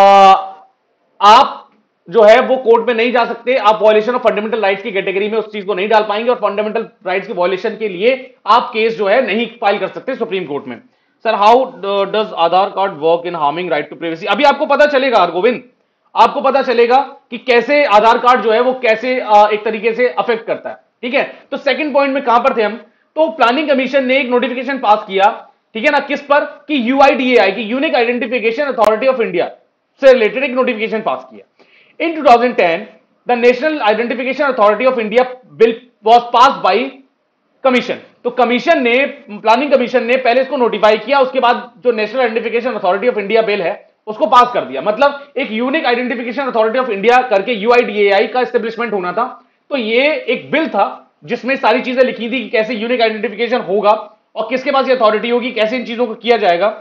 आप जो है वो कोर्ट में नहीं जा सकते, आप वायलेशन ऑफ फंडामेंटल राइट्स की कैटेगरी में उस चीज को नहीं डाल पाएंगे और फंडामेंटल राइट्स की वायलेशन के लिए आप केस जो है नहीं फाइल कर सकते सुप्रीम कोर्ट में. Sir how does Aadhaar card work in harming right to privacy? अभी आपको पता चलेगा गोविंद, आपको पता चलेगा कि कैसे आधार कार्ड जो है वो कैसे एक तरीके से अफेक्ट करता है. ठीक है, तो सेकंड पॉइंट में कहां पर थे हम? तो प्लानिंग कमीशन ने एक नोटिफिकेशन पास किया, ठीक है ना, किस पर? कि यूआईडीएआई की unique identification authority of India से रिलेटेड एक नोटिफिकेशन पास किया. In 2010, the National Identification Authority of India bill was passed by commission. तो कमीशन ने, प्लानिंग कमीशन ने पहले इसको नोटिफाई किया, उसके बाद जो national identification authority of India bill है उसको पास कर दिया. मतलब एक unique identification authority of India करके यूआईडीएआई का एस्टेब्लिशमेंट होना था. तो ये एक बिल था जिसमें सारी चीजें लिखी थी कि कैसे यूनिक आइडेंटिफिकेशन होगा और किसके पास ये अथॉरिटी होगी, कैसे इन चीजों को किया जाएगा.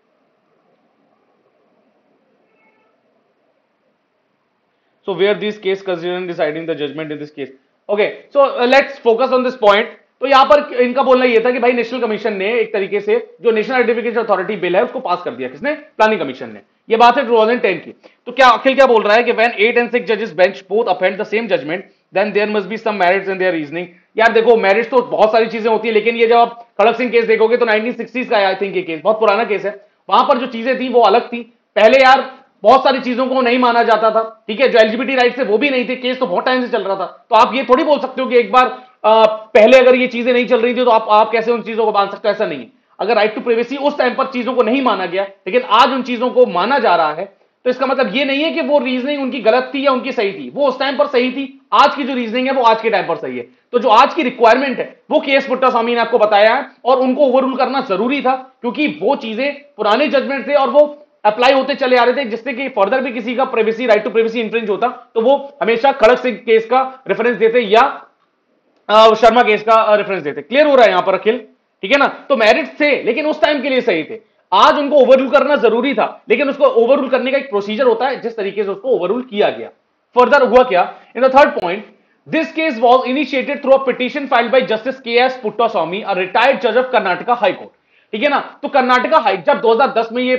So where these case considered deciding the judgment in this case. Okay, so let's focus on this point. तो यहां पर इनका बोलना यह था कि भाई नेशनल कमीशन ने एक तरीके से जो नेशनल आइडेंटिफिकेशन अथॉरिटी बिल है उसको पास कर दिया. किसने? प्लानिंग कमीशन ने. ये बात है 2010 की. तो क्या अखिल क्या बोल रहा है कि when 8 and 6 judges bench both upheld the same judgment then there must be some merits in their reasoning. यार देखो मेरिट्स तो बहुत सारी चीजें होती है, लेकिन ये जब आप खड़क सिंह केस देखोगे तो 1960s का आई थिंक ये केस बहुत पुराना केस है. वहां पर जो चीजें थी वो अलग थी. पहले यार बहुत सारी चीजों को नहीं माना जाता था. ठीक है, जो एलजीबीटी राइट्स थे वो भी नहीं थे, केस तो बहुत टाइम से चल रहा था. तो आप ये थोड़ी बोल सकते हो कि एक बार पहले अगर ये चीजें नहीं चल रही थी तो आप कैसे उन चीजों को मान सकते हो? ऐसा नहीं है. अगर राइट टू प्राइवेसी उस टाइम पर चीजों को नहीं माना गया लेकिन आज उन चीजों को माना जा रहा है तो इसका मतलब ये नहीं है कि वो रीजनिंग उनकी गलत थी या उनकी सही थी. वो उस टाइम पर सही थी, आज की जो रीजनिंग है वो आज के टाइम पर सही है. तो जो आज की रिक्वायरमेंट है वो केएस पुट्टास्वामी ने आपको बताया है और उनको ओवररूल करना जरूरी था क्योंकि वो चीजें पुराने जजमेंट थे और वो अप्लाई होते चले आ रहे थे, जिससे कि फर्दर भी किसी का privacy right to privacy infringe होता तो वो हमेशा खड़क सिंह केस का रेफरेंस देते या शर्मा केस का रेफरेंस देते. क्लियर हो रहा है यहां पर अखिल? ठीक है ना? तो मेरिट्स थे लेकिन उस टाइम के लिए सही थे. आज उनको ओवररूल करना जरूरी था लेकिन उसको ओवररूल करने का एक प्रोसीजर होता है जिस तरीके से उसको ओवररूल किया गया. फर्दर हुआ क्या? In the third point, this case was initiated through a petition filed by justice K S Puttaswamy, a retired जज ऑफ कर्नाटका हाई कोर्ट। ठीक है ना, तो कर्नाटका हाई, जब 2010 में ये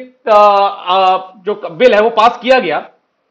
जो बिल है वो पास किया गया,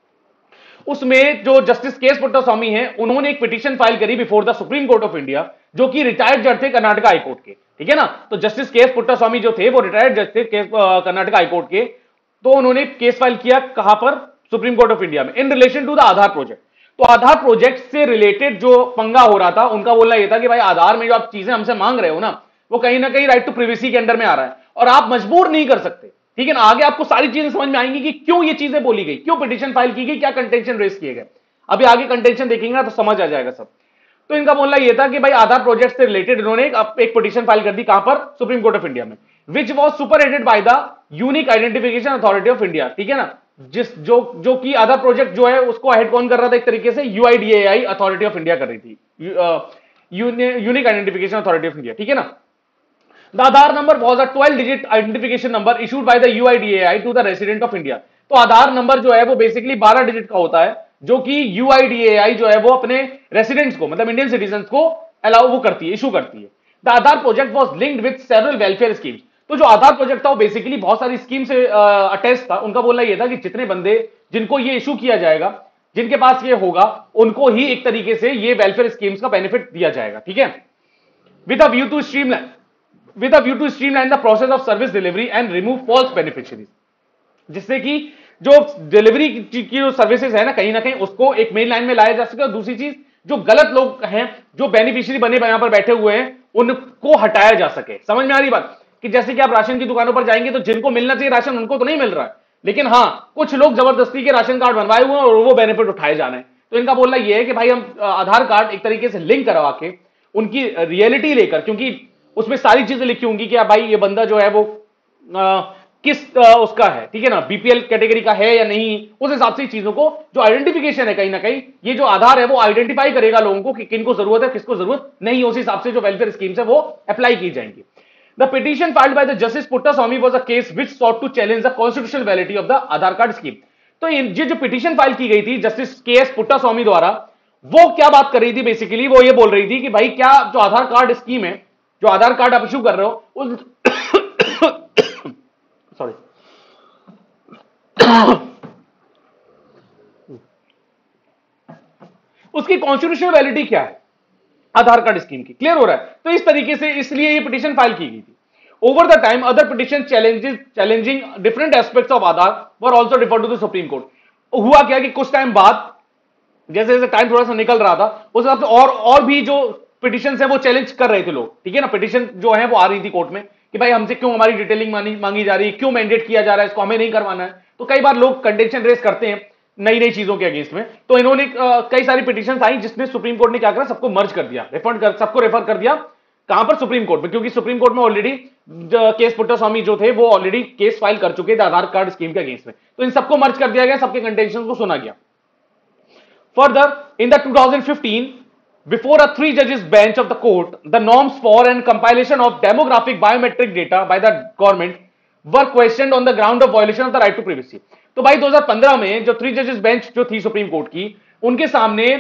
उसमें जो जस्टिस के एस पुट्टास्वामी हैं, उन्होंने एक पिटीशन फाइल करी before the supreme court of India, जो कि रिटायर्ड जज थे कर्नाटका हाईकोर्ट के। ठीक है ना, तो जस्टिस के एस पुट्टास्वामी जो थे वो रिटायर्ड जज थे कर्नाटका हाईकोर्ट के। तो उन्होंने केस फाइल किया कहां पर, सुप्रीम कोर्ट ऑफ इंडिया में, in relation to the Aadhaar project. तो आधार प्रोजेक्ट से रिलेटेड जो पंगा हो रहा था, उनका बोलना यह था कि भाई आधार में जो आप चीजें हमसे मांग रहे हो ना, वो कहीं ना कहीं राइट टू प्रिवेसी के अंडर में आ रहा है, और आप मजबूर नहीं कर सकते। ठीक है ना, आगे आपको सारी चीजें समझ में आएंगी कि क्यों ये चीजें बोली गई, क्यों पिटीशन फाइल की गई, क्या कंटेंशन रेस किए गए। अभी आगे कंटेंशन देखेंगे ना तो समझ आ जाएगा सब। तो इनका बोलना यह था कि भाई आधार प्रोजेक्ट से रिलेटेड इन्होंने एक पिटीशन फाइल कर दी, कहां पर, सुप्रीम कोर्ट ऑफ इंडिया में, which was spearheaded by the unique identification authority of India. ठीक है ना, जो कि आधार प्रोजेक्ट जो है उसको हेड कौन कर रहा था, एक तरीके से यूआईडीएआई अथॉरिटी ऑफ इंडिया कर रही थी, unique identification authority of India. ठीक है ना, the Aadhaar number was a 12 digit identification number issued by the UIDAI to the resident of India. तो आधार नंबर जो है वो बेसिकली 12 डिजिट का होता है, जो कि यूआईडीएआई जो है वो अपने रेसिडेंट्स को, मतलब इंडियन सिटीजन को अलाउ वो करती है, इशू करती है। The Aadhaar project was linked with several welfare schemes. तो जो आधार प्रोजेक्ट था वो बेसिकली बहुत सारी स्कीम से अटैच था। उनका बोलना यह था कि जितने बंदे जिनको ये इशू किया जाएगा, जिनके पास ये होगा, उनको ही एक तरीके से ये वेलफेयर स्कीम्स का बेनिफिट दिया जाएगा। ठीक है, with a view to streamline the process of service delivery and remove false beneficiaries, जिससे कि जो डिलीवरी की जो सर्विसेज है ना कहीं उसको एक मेन लाइन में लाया जा सके, और दूसरी चीज जो गलत लोग हैं, जो बेनिफिशियरी बने यहां पर बैठे हुए हैं, उनको हटाया जा सके। समझ में आ रही बात, कि जैसे कि आप राशन की दुकानों पर जाएंगे तो जिनको मिलना चाहिए राशन उनको तो नहीं मिल रहा है, लेकिन हां कुछ लोग जबरदस्ती के राशन कार्ड बनवाए हुए हैं और वो बेनिफिट उठाए जा रहे हैं। तो इनका बोलना यह है कि भाई हम आधार कार्ड एक तरीके से लिंक करवा के उनकी रियलिटी लेकर, क्योंकि उसमें सारी चीजें लिखी होंगी कि भाई ये बंदा जो है वो किस उसका है, ठीक है ना, बीपीएल कैटेगरी का है या नहीं, उस हिसाब से चीजों को जो आइडेंटिफिकेशन है कहीं ना कहीं ये जो आधार है वो आइडेंटिफाई करेगा लोगों को कि किनको जरूरत है, किसको जरूरत नहीं, उस हिसाब से जो वेलफेयर स्कीम्स है वो अप्लाई की जाएंगी। The petition filed by the justice Puttaswamy was a case which sought to challenge the constitutional validity of the Aadhaar card scheme. तो ये जो पिटीशन फाइल की गई थी जस्टिस के एस पुट्टास्वामी द्वारा, वो क्या बात कर रही थी, बेसिकली वो ये बोल रही थी कि भाई क्या जो आधार कार्ड स्कीम है, जो आधार कार्ड आप इशू कर रहे हो उस सॉरी उसकी कॉन्स्टिट्यूशनल वैलिडिटी क्या है आधार कार्ड स्कीम की, क्लियर हो रहा है। तो इस तरीके से इसलिए ये पिटीशन फाइल की गई थी। Over the time other petition challenging different aspects of Aadhaar were also referred to the supreme court. हुआ क्या कि कुछ टाइम बाद जैसे जैसे टाइम थोड़ा सा निकल रहा था उस हिसाब से और भी जो पिटीशन है वो चैलेंज कर रहे थे लोग। ठीक है ना, पिटीशन जो है वो आ रही थी कोर्ट में कि भाई हमसे क्यों हमारी डिटेलिंग मांगी जा रही है, क्यों मैंडेट किया जा रहा है, इसको हमें नहीं करवाना है। तो कई बार लोग कंटेंशन रेस करते हैं नई नई चीजों के अगेंस्ट में। तो इन्होंने कई सारी पिटीशन आई जिसमें सुप्रीम कोर्ट ने क्या करा, सबको मर्ज कर दिया, सबको रेफर कर दिया कहां पर, सुप्रीम कोर्ट में, क्योंकि सुप्रीम कोर्ट में ऑलरेडी केस पुट्टास्वामी जो थे वो ऑलरेडी केस फाइल कर चुके थे आधार कार्ड स्कीम के अगेंस्ट में। तो इन सबको मर्ज कर दिया गया, सबके कंटेंशन को सुना गया। Further, in the 2015, before a 3 judges bench of the court, the norms for and compilation of demographic biometric data by the government were questioned on the ground of violation of the right to privacy. तो भाई 2015 में जो 3 judges bench जो थी supreme Court की, उनके सामने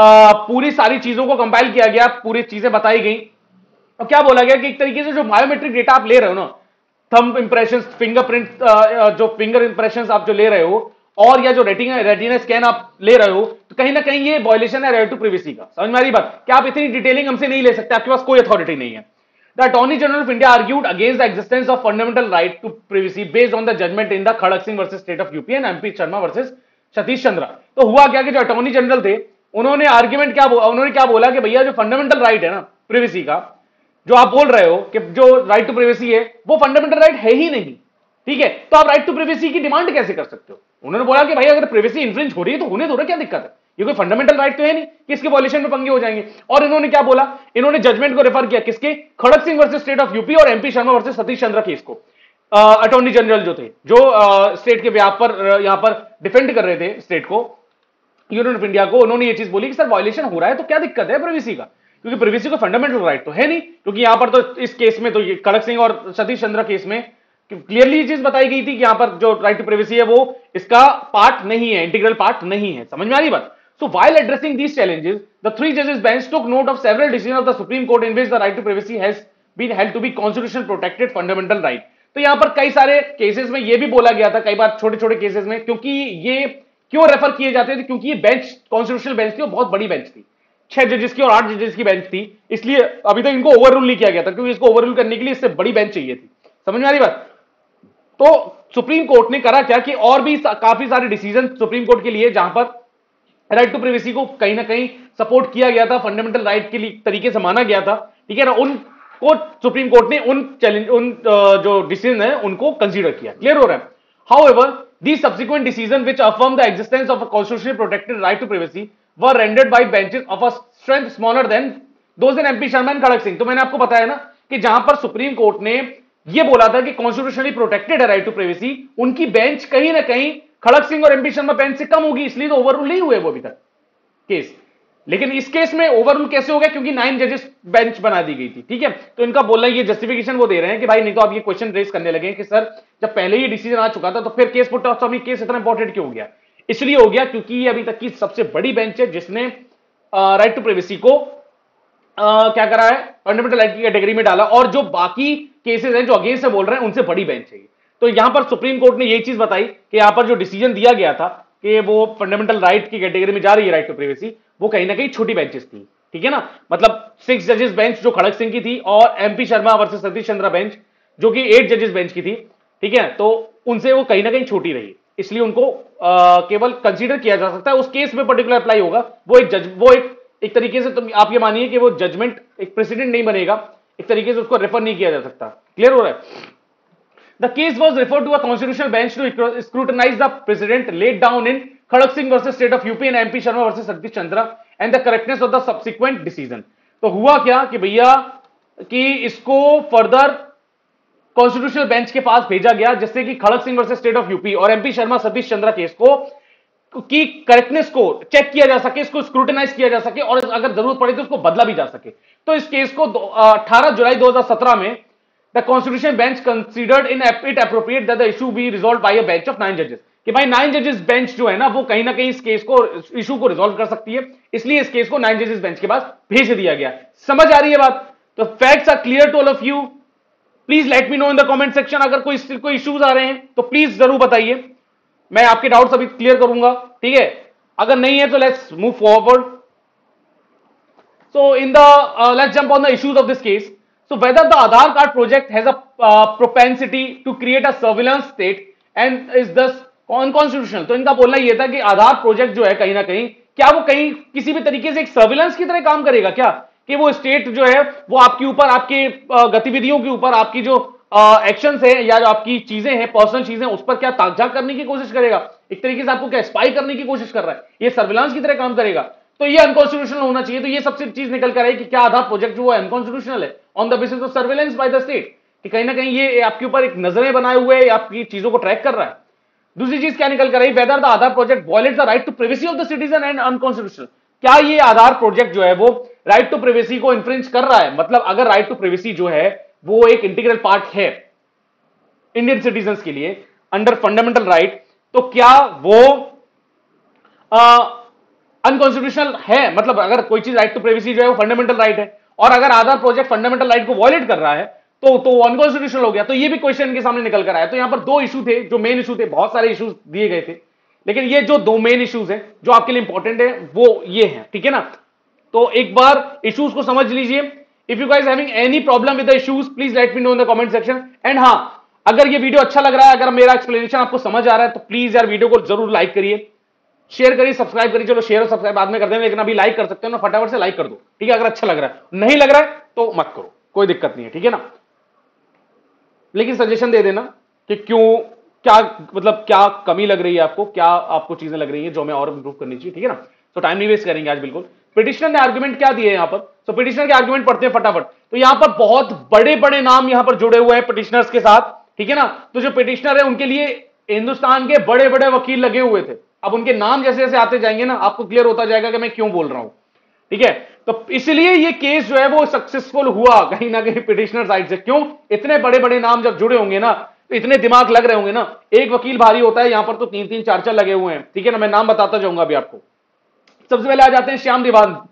पूरी सारी चीजों को कंपाइल किया गया, पूरी चीजें बताई गई और क्या बोला गया कि एक तरीके से जो बायोमेट्रिक डेटा आप ले रहे हो ना, थंब इंप्रेशन, फिंगरप्रिंट, जो फिंगर इंप्रेशन आप जो ले रहे हो, और या जो रेटिना स्कैन आप ले रहे हो, तो कहीं ना कहीं ये वायलेशन है राइट टू प्रिवेसी का। समझ में आ रही बात, कि आप इतनी डिटेलिंग हमसे नहीं ले सकते, आपके पास कोई अथॉरिटी नहीं है। The attorney general of India argued against the existence of fundamental right to privacy based on the judgment in the Kharak Singh versus state of UP and MP Sharma versus Satish Chandra. तो हुआ क्या कि जो अटॉर्नी जनरल थे उन्होंने आर्ग्यूमेंट उन्होंने क्या बोला कि भैया जो फंडामेंटल राइट है ना प्रिवेसी का, जो आप बोल रहे हो कि जो राइट टू प्रिवेसी है वो फंडामेंटल राइट है ही नहीं। ठीक है, तो आप राइट टू प्रिवेसी की डिमांड कैसे कर सकते हो। उन्होंने बोला कि भाई अगर प्रिवेसी इन्फ्रिंज हो रही है तो होने दो ना, क्या दिक्कत है, ये कोई फंडामेंटल राइट तो है नहीं कि इसके वॉल्यूशन में पंगे हो जाएंगे। और इन्होंने क्या बोला, इन्होंने जजमेंट को रेफर किया किसके, Kharak Singh versus state of UP और MP Sharma versus Satish Chandra case को। अटॉर्नी जनरल जो थे, जो स्टेट के यहां पर डिफेंड कर रहे थे स्टेट को, यूनियन ऑफ इंडिया को, उन्होंने ये चीज बोली कि सर वॉल्यूशन हो रहा है तो क्या दिक्कत है प्रिवेसी का, क्योंकि प्रिवेसी को फंडामेंटल राइट तो है नहीं। क्योंकि यहां पर तो इस केस में तो ये खड़क सिंह और सतीश चंद्रा केस में क्लियरली ये चीज बताई गई थी कि यहां पर जो राइट टू प्रिवेसी है वो इसका पार्ट नहीं है, इंटीग्रल पार्ट नहीं है। समझ में आ रही बात। So while addressing these challenges The three judges bench took note of several decisions of the Supreme Court in which the right to privacy has been held to be constitutional protected fundamental right. तो यहां पर कई सारे cases में ये भी बोला गया था, कई बार छोटे छोटे केसेस में, क्योंकि ये क्यों रेफर किए जाते थे, क्योंकि ये बेंच कॉन्स्टिट्यूशनल बेंच थी और बहुत बड़ी बेंच थी, 6 जजेस की और 8 जजेस की बेंच थी, इसलिए अभी तक इनको ओवररूल नहीं किया गया था, क्योंकि इसको ओवररूल करने के लिए इससे बड़ी बेंच चाहिए थी। समझ में आ रही बात? तो सुप्रीम कोर्ट ने करा क्या कि और भी काफी सारे डिसीजन सुप्रीम कोर्ट के लिए जहां पर राइट टू प्राइवेसी को कहीं ना कहीं सपोर्ट किया गया था, फंडामेंटल राइट के लिए तरीके से माना गया था, ठीक है ना, उनको सुप्रीम कोर्ट ने उन जो डिसीजन है उनको कंसीडर किया। क्लियर हो रहा है? However these subsequent decisions which affirm the existence of a constitutionally protected right to privacy were rendered by benches of a strength smaller than those in MP Sharma and Kharak Singh. तो मैंने आपको बताया ना कि जहां पर सुप्रीम कोर्ट ने यह बोला था कि कॉन्स्टिट्यूशनली प्रोटेक्टेड है राइट टू प्राइवेसी, उनकी बेंच कहीं ना कहीं खड़ग सिंह और एमपी शर्मा बेंच से कम होगी, इसलिए तो ओवररूल नहीं हुए वो अभी तक केस। लेकिन इस केस में ओवररूल कैसे हो गया? क्योंकि 9 जजेस बेंच बना दी गई थी, ठीक है। तो इनका बोलना ये जस्टिफिकेशन वो दे रहे हैं कि भाई नहीं तो आप ये क्वेश्चन रेज करने लगे कि सर जब पहले ही डिसीजन आ चुका था तो फिर केस पुट, तो अभी केस इतना इंपॉर्टेंट क्यों हो गया? इसलिए हो गया क्योंकि ये अभी तक की सबसे बड़ी बेंच है जिसने राइट टू प्राइवेसी को क्या करा है, फंडामेंटल राइट की कैटेगरी में डाला, और जो बाकी केसेस हैं जो अगेंस्ट से बोल रहे हैं उनसे बड़ी बेंच है। तो यहां पर सुप्रीम कोर्ट ने यही चीज बताई कि यहां पर जो डिसीजन दिया गया था कि वो फंडामेंटल राइट की कैटेगरी में जा रही है राइट टू प्राइवेसी, वो कहीं ना कहीं छोटी बेंचेस थी, ठीक है ना। मतलब 6 जजेस बेंच जो खड़ग सिंह की थी और MP Sharma versus Satish Chandra bench जो कि 8 जजेस बेंच की थी, ठीक है, तो उनसे वो कहीं ना कहीं छोटी रही, इसलिए उनको केवल कंसीडर किया जा सकता है, उस केस में पर्टिकुलर अप्लाई होगा। वो एक जज, वो एक तरीके से तुम आप ये मानिए कि वो जजमेंट एक प्रेसिडेंट नहीं बनेगा, एक तरीके से उसको रेफर नहीं किया जा सकता। क्लियर हो रहा है? The case was referred to a constitutional bench to scrutinize the precedent laid down in Khadak Singh versus State of UP and MP Sharma versus Satish Chandra and the correctness of the subsequent decision। तो हुआ क्या कि भैया कि इसको further constitutional bench के पास भेजा गया, जिससे कि Kharak Singh versus state of UP और एमपी शर्मा सतीश चंद्रा केस को की करेक्टनेस को चेक किया जा सके, इसको स्क्रूटिनाइज किया जा सके और अगर जरूरत पड़े तो उसको बदला भी जा सके। तो इस केस को 18 जुलाई 2017 में the constitution bench considered in it appropriate that the issue be resolve by a bench of 9 जजेस, कि भाई 9 जजेस बेंच जो है ना वो कहीं ना कहीं इस केस को, इशू को रिजॉल्व कर सकती है, इसलिए इस केस को 9 जजेस बेंच के पास भेज दिया गया। समझ आ रही है बात? तो facts are clear to all of you. Please let me know in the comment section, अगर कोई इश्यूज आ रहे हैं तो प्लीज जरूर बताइए, मैं आपके डाउट्स अभी क्लियर करूंगा, ठीक है। अगर नहीं है तो let's move forward. So in the let's jump on the issues of this case. So whether the Aadhaar card project has a propensity to create a surveillance state and is thus unconstitutional। तो इनका बोलना यह था कि आधार project जो है कहीं ना कहीं क्या वो कहीं किसी भी तरीके से एक सर्विलेंस की तरह काम करेगा क्या, कि वो स्टेट जो है वो आपके ऊपर, आपके गतिविधियों के ऊपर, आपकी जो एक्शंस है या जो आपकी चीजें हैं, पर्सनल चीजें, उस पर क्या ताकझाक करने की कोशिश करेगा, एक तरीके से आपको क्या स्पाई करने की कोशिश कर रहा है, ये सर्विलांस की तरह काम करेगा, तो ये अनकॉन्स्टिट्यूशनल होना चाहिए। तो ये सबसे चीज निकल कर आई कि क्या आधार प्रोजेक्ट जो है अनकॉन्स्टिट्यूशनल है on the basis of surveillance by the state, कि कहीं ना कहीं ये आपके ऊपर एक नजरें बनाए हुए आपकी चीजों को ट्रैक कर रहा है। दूसरी चीज क्या निकल कर आई, whether the Aadhaar project violates the right to privacy of the citizen and unconstitutional, क्या ये आधार प्रोजेक्ट जो है वो राइट टू प्राइवेसी को इन्फ्रिंज कर रहा है। मतलब अगर राइट टू प्राइवेसी जो है वो एक इंटीग्रल पार्ट है इंडियन सिटीजंस के लिए अंडर फंडामेंटल राइट, तो क्या वो अनकॉन्स्टिट्यूशनल है। मतलब अगर कोई चीज राइट टू प्राइवेसी जो है वो फंडामेंटल राइट है और अगर आधार प्रोजेक्ट फंडामेंटल राइट को वायलेट कर रहा है तो अनकॉन्स्टिट्यूशनल हो गया। तो ये भी क्वेश्चन के सामने निकल कर आया। तो यहां पर दो इशू थे जो मेन इशू थे, बहुत सारे इशूज दिए गए थे, लेकिन ये जो दो मेन इश्यूज हैं जो आपके लिए इंपॉर्टेंट है वो ये हैं, ठीक है ना। तो एक बार इश्यूज को समझ लीजिए। If you guys having any problem with the issues please let me know in the comment section. And हां, अगर ये वीडियो अच्छा लग रहा है, अगर मेरा एक्सप्लेनेशन आपको समझ आ रहा है तो प्लीज यार वीडियो को जरूर लाइक करिए, शेयर करिए, सब्सक्राइब करिए। चलो शेयर और सब्सक्राइब बाद में कर देंगे, लेकिन अभी लाइक कर सकते हो ना, फटाफट से लाइक कर दो, ठीक है। अगर अच्छा लग रहा है, नहीं लग रहा है तो मत करो, कोई दिक्कत नहीं है, ठीक है ना। लेकिन सजेशन दे देना कि क्यों, क्या मतलब क्या कमी लग रही है आपको, क्या आपको चीजें लग रही है जो हमें और इंप्रूव करनी चाहिए, ठीक है ना। तो टाइम नहीं वेस्ट करेंगे आज बिल्कुल। पिटिशनर ने आर्गुमेंट क्या दिए यहां पर, तो पिटिशनर के आर्गुमेंट पढ़ते हैं फटाफट। तो यहां पर बहुत बड़े बड़े नाम यहां पर जुड़े हुए हैं पिटिशनर्स के साथ, ठीक है ना। तो जो पिटिशनर है उनके लिए हिंदुस्तान के बड़े बड़े वकील लगे हुए थे। अब उनके नाम जैसे जैसे आते जाएंगे ना आपको क्लियर होता जाएगा कि मैं क्यों बोल रहा हूं, ठीक है। तो इसलिए ये केस जो है वो सक्सेसफुल हुआ कहीं ना कहीं पिटिशनर साइड से। क्यों, इतने बड़े बड़े नाम जब जुड़े होंगे ना तो इतने दिमाग लग रहे होंगे ना। एक वकील भारी होता है, यहां पर तो 3-3 4-4 लगे हुए हैं, ठीक है ना। मैं नाम बताता जाऊंगा अभी आपको। सबसे पहले आ जाते हैं श्याम देवान।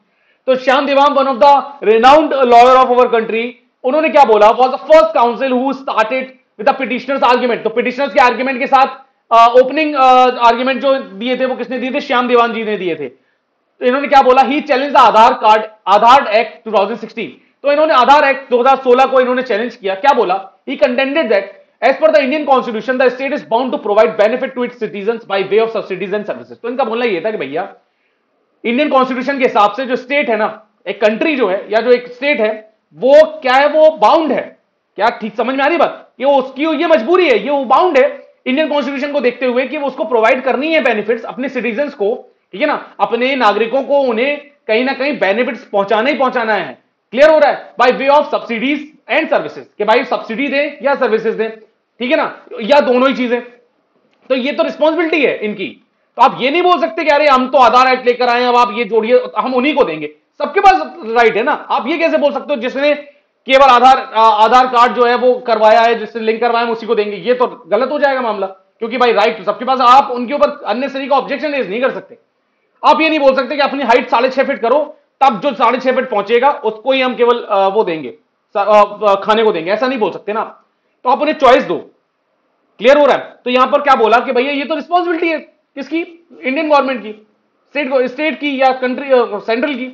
तो Shyam Divan, one of the renowned lawyer of our country, उन्होंने क्या बोला, was the first counsel who started with the petitioners argument. तो पिटिशनर्स के आर्ग्यूमेंट के साथ ओपनिंग आर्ग्यूमेंट जो दिए थे वो किसने दिए थे, श्याम देवान जी ने दिए थे। तो इन्होंने क्या बोला, he challenge the Aadhaar act 2016। तो इन्होंने आधार एक्ट 2016 को इन्होंने चैलेंज किया। क्या बोला, he contended that as per the Indian constitution the state is bound to provide benefit to its citizens by way of subsidies and services. तो इनका बोलना यह था कि भैया इंडियन कॉन्स्टिट्यूशन के हिसाब से जो स्टेट है ना, एक कंट्री जो है या जो एक स्टेट है, वो क्या है, वो बाउंड है। क्या ठीक समझ में आ रही बात, ये उसकी ये मजबूरी है, ये वो बाउंड है इंडियन कॉन्स्टिट्यूशन को देखते हुए कि वो उसको प्रोवाइड करनी है बेनिफिट्स अपने सिटीजंस को, ठीक है ना, अपने नागरिकों को उन्हें कहीं ना कहीं बेनिफिट्स पहुंचाना ही पहुंचाना है। क्लियर हो रहा है, by way of subsidies and services, कि भाई सब्सिडी दें या सर्विसेज दें, ठीक है ना, या दोनों ही चीजें। तो ये तो रिस्पॉन्सिबिलिटी है इनकी। तो आप ये नहीं बोल सकते कि अरे हम तो आधार एक्ट लेकर आए, अब आप ये जोड़िए, हम उन्हीं को देंगे। सबके पास राइट है ना। आप ये कैसे बोल सकते हो जिसने केवल आधार कार्ड जो है वो करवाया है, जिसने लिंक करवाया है उसी को देंगे, ये तो गलत हो जाएगा मामला, क्योंकि भाई राइट तो सबके पास। आप उनके ऊपर अननेसेसरी का ऑब्जेक्शन रेज नहीं कर सकते। आप ये नहीं बोल सकते कि अपनी हाइट 6.5 फीट करो, तब जो 6.5 फीट पहुंचेगा उसको ही हम केवल वो देंगे, खाने को देंगे, ऐसा नहीं बोल सकते ना। तो आप उन्हें चॉइस दो। क्लियर हो रहा है। तो यहां पर क्या बोला कि भैया ये तो रिस्पॉन्सिबिलिटी है किसकी, इंडियन गवर्नमेंट की, स्टेट की या कंट्री सेंट्रल की।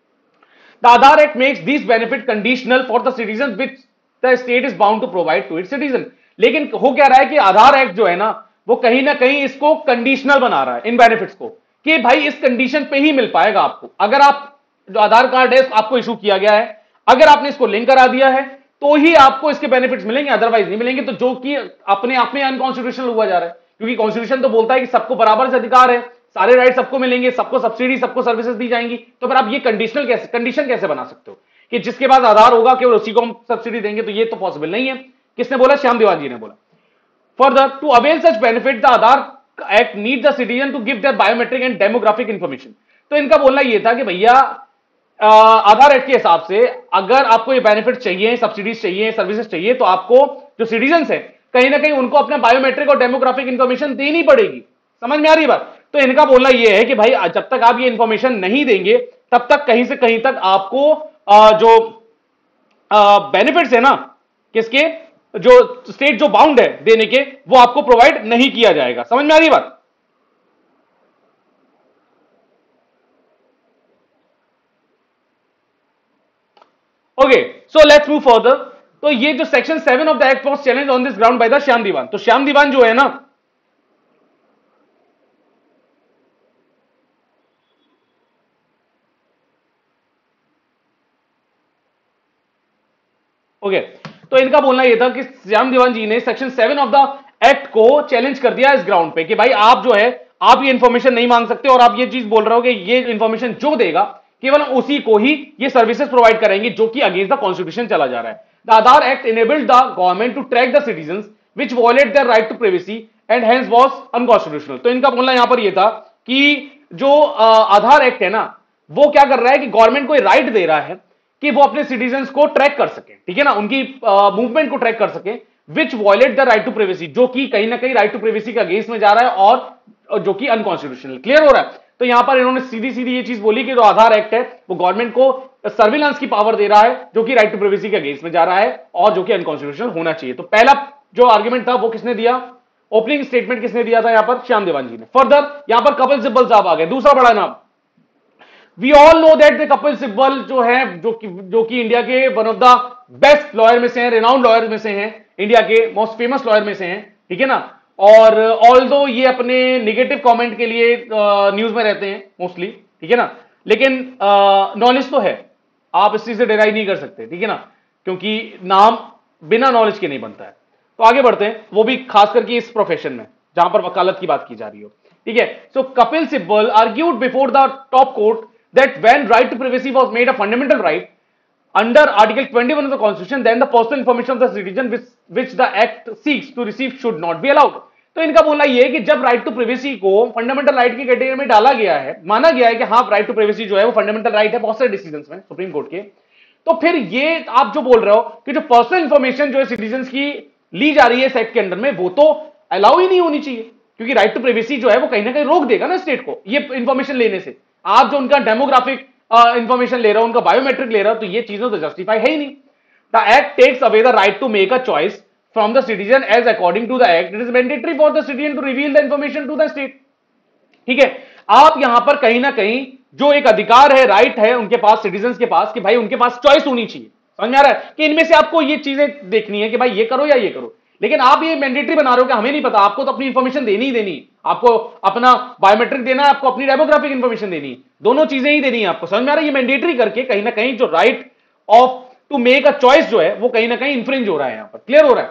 The Aadhaar act makes this benefit conditional for the citizen which the state is bound to provide to its citizen. लेकिन हो क्या रहा है कि आधार एक्ट जो है ना, वो कहीं ना कहीं इसको कंडीशनल बना रहा है इन बेनिफिट्स को, कि भाई इस कंडीशन पे ही मिल पाएगा आपको। अगर आप जो आधार कार्ड है आपको इशू किया गया है, अगर आपने इसको लिंक करा दिया है तो ही आपको इसके बेनिफिट्स मिलेंगे, अदरवाइज नहीं मिलेंगे। तो जो कि अपने आप में अनकॉन्स्टिट्यूशनल हुआ जा रहा है, क्योंकि कॉन्स्टिट्यूशन तो बोलता है कि सबको बराबर से अधिकार है, सारे राइट सबको मिलेंगे, सबको सब्सिडी, सबको सर्विसेज दी जाएंगी। तो फिर आप ये कंडीशन कैसे बना सकते हो कि जिसके पास आधार होगा केवल उसी को हम सब्सिडी देंगे? तो ये तो पॉसिबल नहीं है। किसने बोला? श्याम देवान जी ने बोला। Further, to avail such benefit the Aadhaar act need the citizen to give their biometric and demographic information. तो इनका बोलना यह था कि भैया आधार एक्ट के हिसाब से अगर आपको ये बेनिफिट चाहिए, सब्सिडीज चाहिए, सर्विसेज चाहिए, तो आपको जो सिटीजंस है कहीं ना कहीं उनको अपना बायोमेट्रिक और डेमोग्राफिक इंफॉर्मेशन देनी पड़ेगी। समझ में आ रही बात? तो इनका बोलना यह है कि भाई जब तक आप ये इंफॉर्मेशन नहीं देंगे तब तक कहीं से कहीं तक आपको जो बेनिफिट्स है ना, किसके, जो स्टेट जो बाउंड है देने के, वो आपको प्रोवाइड नहीं किया जाएगा। समझ में आ रही बात? Okay, so let's move further. तो ये जो section 7 of the act was challenge on this ground by the Shyam Divan. तो श्याम दीवान जो है ना, ओके, तो इनका बोलना यह था कि श्याम दीवान जी ने सेक्शन 7 ऑफ द एक्ट को चैलेंज कर दिया इस ग्राउंड पे कि भाई आप जो है, आप ये इंफॉर्मेशन नहीं मांग सकते, और आप ये चीज बोल रहे हो कि ये इंफॉर्मेशन जो देगा केवल उसी को ही ये सर्विसेज प्रोवाइड करेंगे, जो कि अगेंस्ट द कॉन्स्टिट्यूशन चला जा रहा है। The Aadhaar act enabled the government to track the citizens which violate their right to privacy and hence was unconstitutional। तो इनका बोलना यहां पर यह था कि जो आधार एक्ट है ना, वो क्या कर रहा है कि गवर्नमेंट को राइट दे रहा है कि वो अपने सिटीजंस को ट्रैक कर सके, ठीक है ना, उनकी मूवमेंट को ट्रैक कर सके, which violate the right to privacy, जो कि कहीं ना कहीं राइट टू प्रिवेसी के अगेंस्ट में जा रहा है और जो कि अनकॉन्स्टिट्यूशनल। क्लियर हो रहा है? तो यहां पर इन्होंने सीधी सीधी ये चीज बोली कि जो आधार एक्ट है वो गवर्नमेंट को सर्विलांस की पावर दे रहा है, जो कि राइट टू प्रिवेसी के अगेंस्ट में जा रहा है और जो कि अनकॉन्स्टिट्यूशनल होना चाहिए। तो पहला जो आर्ग्यूमेंट था वो किसने दिया? ओपनिंग स्टेटमेंट किसने दिया था? यहां पर श्याम देवान जी ने। फर्दर यहां पर कपिल सिब्बल साहब आ गए, दूसरा बड़ा नाम। We all know that the Kapil Sibal जो है, जो कि इंडिया के one of the best lawyer में से हैं, रिनाउंड लॉयर में से हैं, इंडिया के मोस्ट फेमस लॉयर में से हैं, ठीक है ना। और ऑल्दो ये अपने निगेटिव कमेंट के लिए न्यूज में रहते हैं मोस्टली, ठीक है ना, लेकिन नॉलेज तो है, आप इस चीज से डिनाई नहीं कर सकते, ठीक है ना, क्योंकि नाम बिना नॉलेज के नहीं बनता है। तो आगे बढ़ते हैं, वो भी खास करके इस प्रोफेशन में जहां पर वकालत की बात की जा रही हो, ठीक है। So Kapil Sibal argued before the top court that when right to privacy was made a fundamental right under Article 21 of the Constitution, then the personal information of the citizen which the Act seeks to receive should not be allowed। तो इनका बोलना यह है कि जब right to privacy को fundamental right की category में डाला गया है, माना गया है कि हाँ राइट टू प्रिवेसी जो है वो फंडामेंटल राइट है बहुत सारे डिसीजंस में सुप्रीम कोर्ट के, तो फिर ये आप जो बोल रहे हो कि जो पर्सनल इंफॉर्मेशन जो है सिटीजन की ली जा रही है इस एक्ट के अंडर में, वो तो अलाउ ही नहीं होनी चाहिए, क्योंकि राइट टू प्रिवेसी जो है वो कहीं ना कहीं रोक देगा ना स्टेट को ये इंफॉर्मेशन लेने से। आप जो उनका डेमोग्राफिक इंफॉर्मेशन ले रहा हूं, उनका बायोमेट्रिक ले रहा हूं, तो ये चीजें तो जस्टिफाई है ही नहीं। The act takes away the right to make a choice from the citizen as according to the act it is mandatory for the citizen to reveal the information to the state. ठीक है, आप यहां पर कहीं ना कहीं जो एक अधिकार है, राइट है उनके पास, सिटीजन के पास, कि भाई उनके पास चॉइस होनी चाहिए। समझ में आ रहा है कि इनमें से आपको ये चीजें देखनी है कि भाई ये करो या ये करो, लेकिन आप ये मैंडेटरी बना रहे हो कि हमें नहीं पता, आपको तो अपनी इंफॉर्मेशन देनी ही देनी है, आपको अपना बायोमेट्रिक देना है, आपको अपनी डेमोग्राफिक इंफॉर्मेशन देनी है, दोनों चीजें ही देनी है आपको। समझ में आ रहा है, ये मैंडेटरी करके कहीं ना कहीं जो right of to make a choice जो है वो कहीं ना कहीं इंफ्रिंज हो रहा है, यहां पर क्लियर हो रहा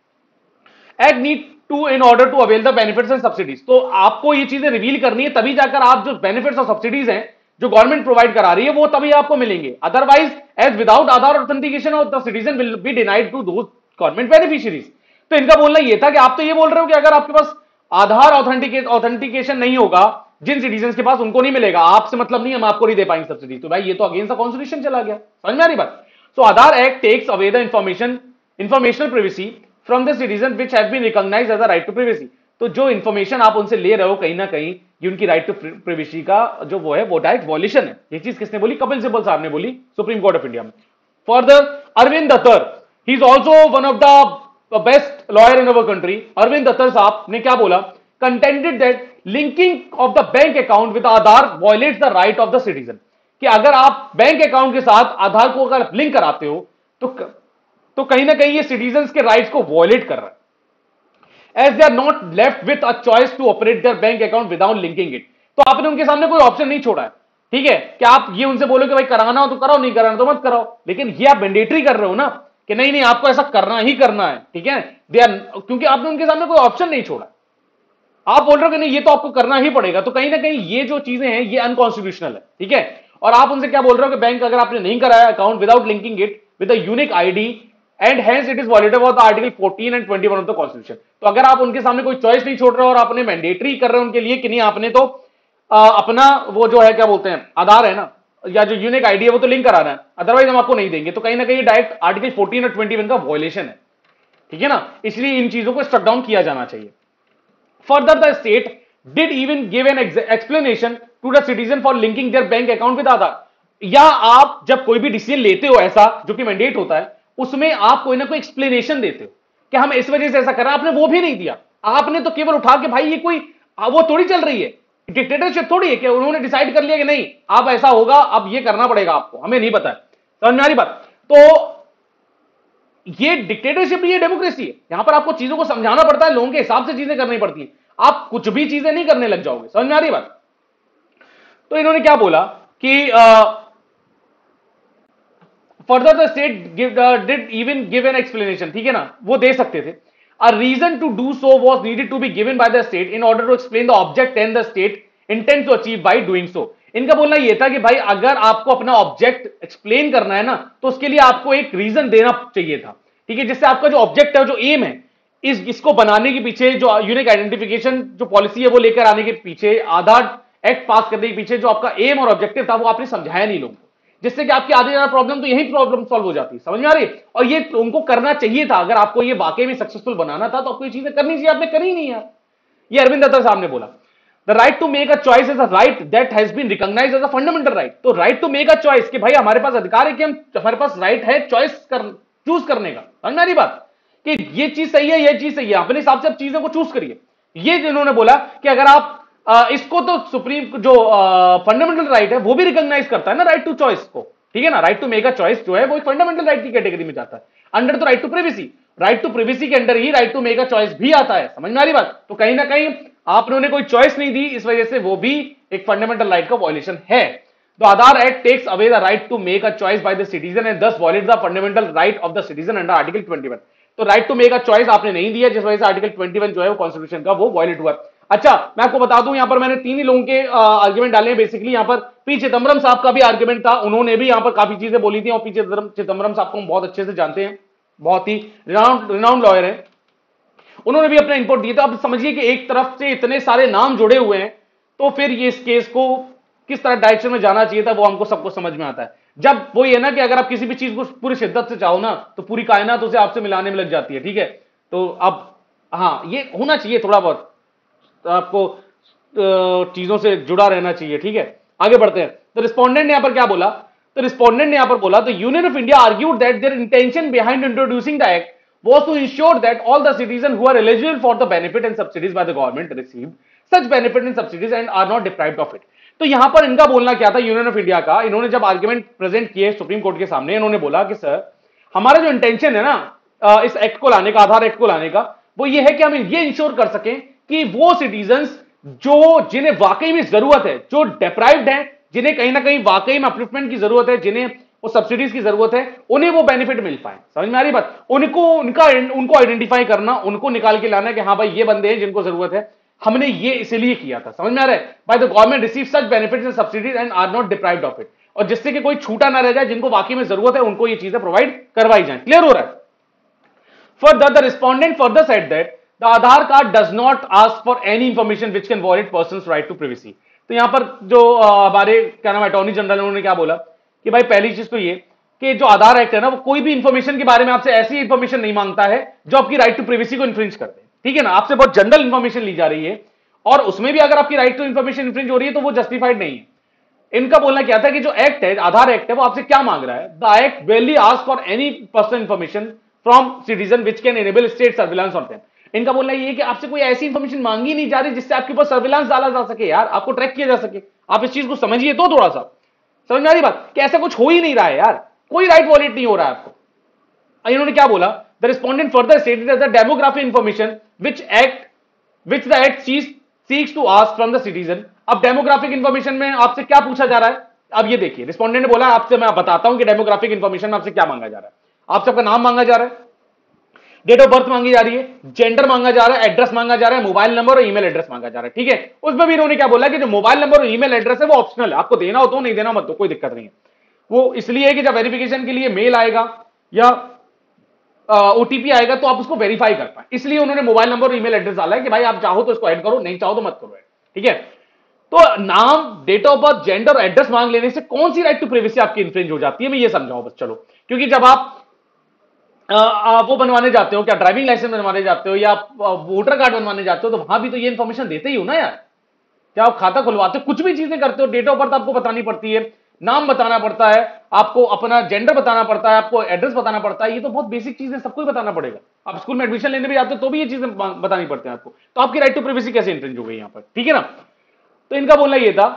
है। Act need to in order to avail the benefits and subsidies, तो आपको ये चीजें रिवील करनी है, तभी जाकर आप जो बेनिफिट्स और सब्सिडीज हैं जो गवर्नमेंट प्रोवाइड करा रही है वो तभी आपको मिलेंगे। Otherwise as without Aadhaar authentication of the citizen will be denied to those government beneficiaries. तो इनका बोलना यह था कि आप तो ये बोल रहे हो कि अगर आपके पास आधार ऑथेंटिकेशन नहीं होगा, जिन सिटीजन के पास उनको नहीं मिलेगा, आपसे मतलब नहीं, हम आपको नहीं दे पाएंगे सब्सिडी। तो भाई ये तो अगेंस्ट द कॉन्स्टिट्यूशन चला गया। समझ में आ रही बात? So Aadhaar act takes away the informational privacy from the citizen which have been recognised as a right to privacy. तो जो इंफॉर्मेशन आप उनसे ले रहे हो कहीं ना कहीं ये उनकी राइट टू प्रिवेसी का जो वो है वो डायरेक्ट वॉल्यूशन है। ये चीज किसने बोली? कपिल सिब्बल साहब ने बोली, सुप्रीम कोर्ट ऑफ इंडिया में। Further Arvind Datar, he is also one of the best lawyer in our country. Arvind Datar साहब ने क्या बोला? Contended that linking of the bank account with Aadhaar violates the right of the citizen, कि अगर आप बैंक अकाउंट के साथ आधार को अगर लिंक कराते हो तो कहीं ना कहीं ये सिटीजन के राइट्स को वॉयलेट कर रहा है, as they are not left with a choice to operate their bank account without linking it। तो आपने उनके सामने कोई ऑप्शन नहीं छोड़ा है, ठीक है, कि आप ये उनसे बोलो कि भाई कराना हो तो कराओ, नहीं कराना तो मत कराओ, लेकिन ये आप मैंडेटरी कर रहे हो ना कि नहीं नहीं आपको ऐसा करना ही करना है। ठीक है, क्योंकि आपने उनके सामने कोई ऑप्शन नहीं छोड़ा, आप बोल रहे हो कि नहीं ये तो आपको करना ही पड़ेगा। तो कहीं ना कहीं ये जो चीजें हैं ये अनकॉन्स्टिट्यूशनल है। ठीक है, और आप उनसे क्या बोल रहे हो कि बैंक अगर आपने नहीं कराया account without linking it with a unique ID and hence it is violable of the article 14 and 21 of the constitution. तो अगर आप उनके सामने कोई चॉइस नहीं छोड़ रहे हो और आपने मैंडेटरी कर रहे हो उनके लिए कि नहीं आपने तो अपना वो जो है क्या बोलते हैं आधार है ना, या जो यूनिक आईडी है वो तो लिंक कराना है, अदरवाइज हम आपको नहीं देंगे, तो कहीं ना कहीं डायरेक्ट आर्टिकल 14 और 21 का वॉयलेशन है। ठीक है ना, इसलिए इन चीजों को स्ट्रक डाउन किया जाना चाहिए। Further the state did even give an explanation to the citizen for linking their bank account with Aadhaar. या आप जब कोई भी डिसीजन लेते हो ऐसा जो कि मैंडेट होता है उसमें आप कोई ना कोई एक्सप्लेनेशन देते हो कि हम इस वजह से ऐसा कर रहे हैं, आपने वो भी नहीं दिया। आपने तो केवल उठा के भाई ये कोई वो थोड़ी चल रही है, डिक्टेटरशिप थोड़ी है कि उन्होंने डिसाइड कर लिया कि नहीं अब ऐसा होगा, अब ये करना पड़ेगा आपको, हमें नहीं पता है। समझ में आ रही बात? तो ये डिक्टेटरशिप नहीं है, डेमोक्रेसी है। यहां पर आपको चीजों को समझाना पड़ता है, लोगों के हिसाब से चीजें करनी पड़ती है, आप कुछ भी चीजें नहीं करने लग जाओगे। समझ में आ रही बात? तो इन्होंने क्या बोला कि further the state did even give an explanation, ठीक है ना, वो दे सकते थे। A reason to do so was needed to be given by the state in order to explain the object and the state intent to achieve by doing so. इनका बोलना यह था कि भाई अगर आपको अपना ऑब्जेक्ट एक्सप्लेन करना है ना तो उसके लिए आपको एक रीजन देना चाहिए था। ठीक है, जिससे आपका जो ऑब्जेक्ट है, जो एम है, इसको बनाने के पीछे, जो यूनिक आइडेंटिफिकेशन जो पॉलिसी है वो लेकर आने के पीछे, आधार एक्ट पास करने के पीछे जो आपका एम और ऑब्जेक्टिव था वो आपने समझाया नहीं लोगों को, जिससे कि आपकी आधी ज्यादा प्रॉब्लम तो यही प्रॉब्लम सॉल्व हो जाती है। समझ में आ रही है? और ये उनको करना चाहिए था, अगर आपको ये वाकई में सक्सेसफुल बनाना था तो आपको ये चीजें करनी चाहिए, आपने करी नहीं यार। ये अरविंद दत्तर साहब ने बोला the right to make a choice is a right that has been recognised as a fundamental right. तो right to make a choice कि भाई हमारे पास अधिकार है कि हम, हमारे पास राइट है चूज करने का। समझ में आ रही बात कि ये चीज सही है, ये चीज सही है, अपने हिसाब से आप चीजों को चूज करिए। ये जिन्होंने बोला कि अगर आप इसको तो सुप्रीम जो फंडामेंटल राइट है वो भी रिकॉग्नाइज करता है ना, राइट टू चॉइस को। ठीक है ना, right to make a choice जो है वो फंडामेंटल राइट की कैटेगरी में जाता है, under the right to privacy. Right to privacy के अंडर ही right to make a choice भी आता है। समझ में आ रही बात? तो कहीं ना कहीं आपने उन्हें कोई चॉइस नहीं दी, इस वजह से वो भी एक फंडामेंटल राइट का वॉयलेशन है। The Aadhaar act takes away the right to make a choice by the citizen and thus violate the fundamental right of the citizen under article 21। तो right to make a choice आपने नहीं दिया, जिस वजह से article 21 जो है वो कॉन्स्टिट्यूशन का वो वॉयलेट हुआ। अच्छा, मैं आपको बता दूं, यहां पर मैंने तीन ही लोगों के आर्ग्यूमेंट डाले हैं बेसिकली। यहां पर पी चिदम्बरम साहब का भी आर्ग्यूमेंट था, उन्होंने भी यहां पर काफी चीजें बोली थी, और पी चिदम्बरम साहब को हम बहुत अच्छे से जानते हैं, बहुत ही रिनाउंड लॉयर है, उन्होंने भी अपना इनपुट दिया था। अब समझिए कि एक तरफ से इतने सारे नाम जुड़े हुए हैं, तो फिर ये इस केस को किस तरह डायरेक्शन में जाना चाहिए था वो हमको सबको समझ में आता है। जब वो ये ना कि अगर आप किसी भी चीज को पूरी शिद्दत से चाहो ना तो पूरी कायनात उसे आपसे मिलाने में लग जाती है। ठीक है, तो अब हाँ ये होना चाहिए, थोड़ा बहुत आपको चीजों से जुड़ा रहना चाहिए। ठीक है, आगे बढ़ते हैं। तो रिस्पोंडेंट ने यहां पर क्या बोला, तो रिस्पोंडेंट ने यहां पर बोला, the Union of India argued that their intention behind introducing the act was to ensure that all the citizens who are eligible for the benefit and subsidies by the government receive such benefit and subsidies and are not deprived of it। तो यहां पर इनका बोलना क्या था, union of India का, इन्होंने जब आर्ग्यूमेंट प्रेजेंट किए सुप्रीम कोर्ट के सामने, इन्होंने बोला कि सर हमारा जो इंटेंशन है ना इस एक्ट को लाने का, आधार एक्ट को लाने का, वो ये है कि हम ये इंश्योर कर सकें कि वो सिटीजन्स जो जिन्हें वाकई में जरूरत है, जो डिप्राइव्ड हैं, जिन्हें कहीं ना कहीं वाकई में अपलिफ्टमेंट की जरूरत है, जिन्हें वो सब्सिडीज की जरूरत है, उन्हें वो बेनिफिट मिल पाए। समझ में आ रही बात? उनको आइडेंटिफाई करना, उनको निकाल के लाना कि हाँ भाई ये बंदे हैं जिनको जरूरत है, हमने ये इसलिए किया था। समझ में आ रहा है? By the government receive such benefits and subsidies and are not deprived of it, और जिससे कि कोई छूटा ना रह जाए, जिनको वाकई में जरूरत है उनको ये चीजें प्रोवाइड करवाई जाए। क्लियर हो रहा है? Further the respondent further said that the Aadhaar card does not ask for any information which can violate persons right to privacy. तो यहां पर जो हमारे क्या नाम अटॉर्नी जनरल उन्होंने क्या बोला कि भाई पहली चीज तो ये कि जो आधार एक्ट है ना, वो कोई भी इंफॉर्मेशन के बारे में आपसे ऐसी इंफॉर्मेशन नहीं मांगता है जो आपकी राइट टू प्राइवेसी को इन्फ्रिंज कर दे। ठीक है ना? आपसे बहुत जनरल इंफॉर्मेशन ली जा रही है, और उसमें भी अगर आपकी राइट टू इंफॉर्मेशन इन्फ्रिंज हो रही है तो वो जस्टिफाइड नहीं है। इनका बोलना क्या था कि जो एक्ट है, आधार एक्ट है, वो आपसे क्या मांग रहा है? The act barely ask for any personal information from citizen which can enable state surveillance on them. इनका बोलना ये है कि आपसे कोई ऐसी इंफॉर्मेशन मांगी नहीं जा रही जिससे आपके ऊपर सर्विलांस डाला जा सके, यार आपको ट्रैक किया जा सके। आप इस चीज को समझिए तो थोड़ा सा, समझ में आ रही बात? कि ऐसा कुछ हो ही नहीं रहा है यार, कोई राइट वॉलेट नहीं हो रहा है आपको। इन्होंने क्या बोला, the respondent further stated the demographic information which the act seeks to ask from the citizen. अब डेमोग्राफिक इंफॉर्मेशन में आपसे क्या पूछा जा रहा है? अब ये देखिए, रिस्पोंडेंट ने बोला आपसे मैं बताता हूं कि डेमोग्राफिक इंफॉर्मेशन में आपसे क्या मांगा जा रहा है। आपसे आपका नाम मांगा जा रहा है, डेट ऑफ बर्थ मांगी जा रही है, जेंडर मांगा जा रहा है, एड्रेस मांगा जा रहा है, मोबाइल नंबर और ईमेल एड्रेस मांगा जा रहा है। ठीक है? उसमें भी इन्होंने क्या बोला कि जो मोबाइल नंबर और ईमेल एड्रेस है वो ऑप्शनल है, आपको देना हो तो, नहीं देना मत दो, कोई दिक्कत नहीं है। वो इसलिए है कि जब वेरिफिकेशन के लिए मेल आएगा या ओटीपी आएगा तो आप उसको वेरीफाई कर पाए, इसलिए उन्होंने मोबाइल नंबर और ईमेल एड्रेस डाला है कि भाई आप चाहो तो इसको ऐड करो, नहीं चाहो तो मत करो ऐड। ठीक है? तो नाम, डेट ऑफ बर्थ, जेंडर और एड्रेस मांग लेने से कौन सी राइट टू प्राइवेसी आपकी इन्फ्रिंज हो जाती है, मैं ये समझाऊं बस। चलो, क्योंकि जब आप वो बनवाने जाते हो, क्या ड्राइविंग लाइसेंस बनवाने जाते हो या वोटर कार्ड बनवाने जाते हो, तो वहां भी तो ये इंफॉर्मेशन देते ही हो ना यार। क्या आप खाता खुलवाते हो, कुछ भी चीजें करते हो, डेट ऑफ बर्थ आपको बतानी पड़ती है, नाम बताना पड़ता है, आपको अपना जेंडर बताना पड़ता है, आपको एड्रेस बताना पड़ता है। ये तो बहुत बेसिक चीज है, सबको ही बताना पड़ेगा। आप स्कूल में एडमिशन लेने भी जाते हो तो भी ये चीजें बतानी पड़ती है आपको। तो आपकी राइट टू प्राइवेसी कैसे इन्फ्रिंज हो गई यहां पर? ठीक है ना? तो इनका बोलना ये था,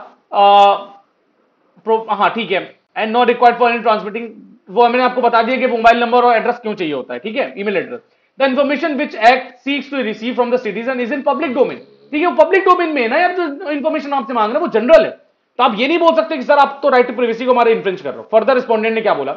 हाँ ठीक है, and not required for any transmitting, वो मैंने आपको बता दिया कि मोबाइल नंबर और एड्रेस क्यों चाहिए होता है। ठीक है? Email address. The information which act seeks to receive from the citizen is in public domain. ठीक है? वो पब्लिक डोमेन में है ना यार, जो इंफॉर्मेशन आपसे मांग रहे हैं वो जनरल है, तो आप ये नहीं बोल सकते कि सर आप तो राइट टू प्राइवेसी को हमारे इन्फ्रिंज कर रहे हो। फर्दर रिस्पोंडेंट ने क्या बोला,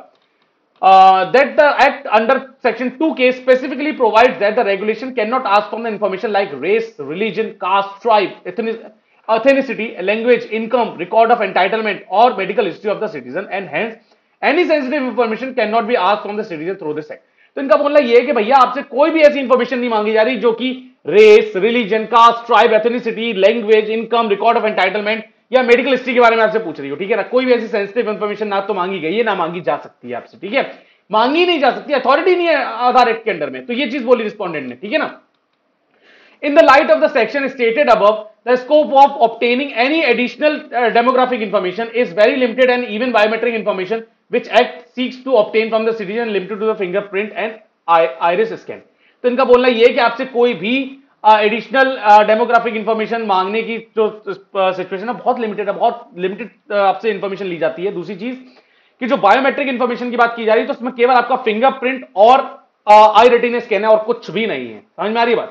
that the act under section 2K specifically provides that the regulation cannot ask for the information like race, religion, caste, tribe, ethnicity, language, income, record of entitlement or medical history of the citizen, and hence any sensitive information cannot be asked from the citizen through this act। तो इनका बोलना यह है कि भैया आपसे कोई भी ऐसी इंफॉर्मेशन नहीं मांगी जा रही जो कि race, religion, caste, tribe, ethnicity, language, income, record of entitlement या मेडिकल हिस्ट्री के बारे में आपसे पूछ रही हो। ठीक है ना? कोई भी ऐसी सेंसिटिव इंफॉर्मेशन ना तो मांगी गई है ना मांगी जा सकती है आपसे। ठीक है? मांगी नहीं जा सकती, अथॉरिटी नहीं है आधार एक्ट के अंडर में। तो ये चीज बोली रिस्पोंडेंट ने। ठीक है ना? In the light of the section stated above, the scope of obtaining any additional demographic information is very limited, and even biometric information which Act seeks to obtain from the citizen limited to the fingerprint and iris scan। तो इनका बोलना यह है कि आपसे कोई भी additional demographic information मांगने की जो सिचुएशन है बहुत लिमिटेड है, बहुत लिमिटेड आपसे इंफॉर्मेशन ली जाती है। दूसरी चीज कि जो बायोमेट्रिक इंफॉर्मेशन की बात की जा रही है तो उसमें केवल आपका फिंगरप्रिंट और आई रेटिना स्कैन है और कुछ भी नहीं है। समझ में आ रही बात?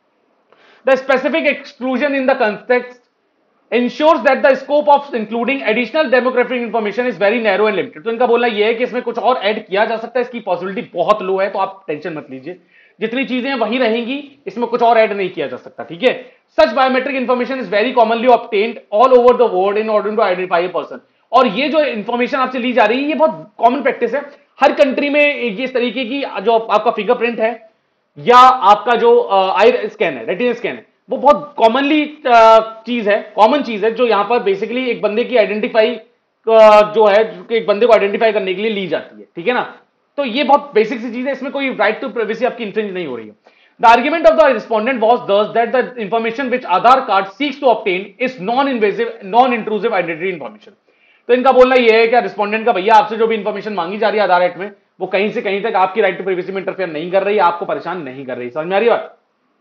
The specific exclusion in the context ensures that the scope of including additional demographic information is very narrow and limited। तो इनका बोलना यह है कि इसमें कुछ और ऐड किया जा सकता है, इसकी पॉसिबिलिटी बहुत लो है, तो आप टेंशन मत लीजिए, जितनी चीजें वही रहेंगी, इसमें कुछ और ऐड नहीं किया जा सकता। ठीक है? Such biometric information is very commonly obtained all over the world in order to identify a person। और ये जो इंफॉर्मेशन आपसे ली जा रही है ये बहुत कॉमन प्रैक्टिस है, हर कंट्री में ये इस तरीके की जो आपका फिंगरप्रिंट है या आपका जो आई स्कैन है, रेटिना स्कैन है, वो बहुत कॉमनली चीज है, कॉमन चीज है जो यहां पर बेसिकली एक बंदे की आइडेंटिफाई जो है, एक बंदे को आइडेंटिफाई करने के लिए ली जाती है। ठीक है ना? तो ये बहुत बेसिक सी चीज है, इसमें कोई राइट टू प्राइवेसी आपकी इन्फ्रिंज नहीं हो रही है। The argument of the respondent was thus that the information which Aadhaar card seeks to obtain is non-invasive, non-intrusive identity information. तो इनका बोलना यह है कि रिस्पोंडेंट का भैया आपसे जो भी इंफॉर्मेशन मांगी जा रही है आधार एक्ट में वो कहीं से कहीं तक आपकी राइट टू प्राइवेसी में इंटरफेयर नहीं कर रही है, आपको परेशान नहीं कर रही। समझ में आ रही बात?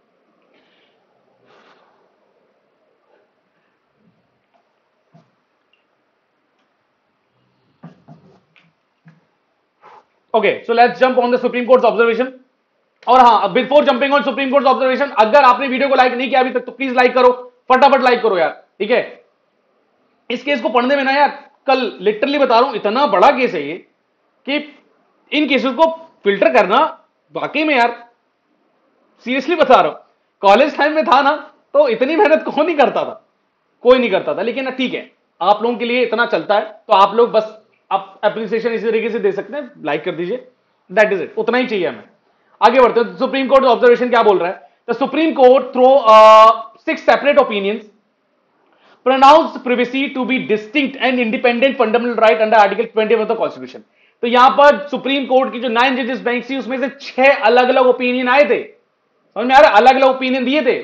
Okay, so let's jump on the supreme Court observation. और हाँ, before jumping on Supreme Court observation, अगर आपने वीडियो को लाइक नहीं किया अभी तक तो प्लीज लाइक करो, फटाफट लाइक करो यार, ठीक है। इस केस को पढ़ने में ना यार, कल लिटरली बता रहा हूं, इतना बड़ा केस है ये कि इन केसेस को फिल्टर करना वाकई में यार सीरियसली बता रहा हूं, कॉलेज टाइम में था ना तो इतनी मेहनत कौन नहीं करता था, कोई नहीं करता था। लेकिन ठीक है, आप लोगों के लिए इतना चलता है तो आप लोग बस आप एप्रिसिएशन इसी तरीके से दे सकते हैं, लाइक कर दीजिए, दैट इज इट, उतना ही चाहिए हमें। आगे बढ़ते हैं। सुप्रीम कोर्ट ऑब्जर्वेशन क्या बोल रहा है? The supreme Court through 6 separate opinions pronounced privacy to be distinct and independent fundamental right under article 20 of the constitution। तो यहां पर सुप्रीम कोर्ट की जो 9 जजेस बेंच थी उसमें से 6 अलग अलग ओपिनियन आए थे। समझ में आ रहा है? अलग अलग ओपिनियन दिए थे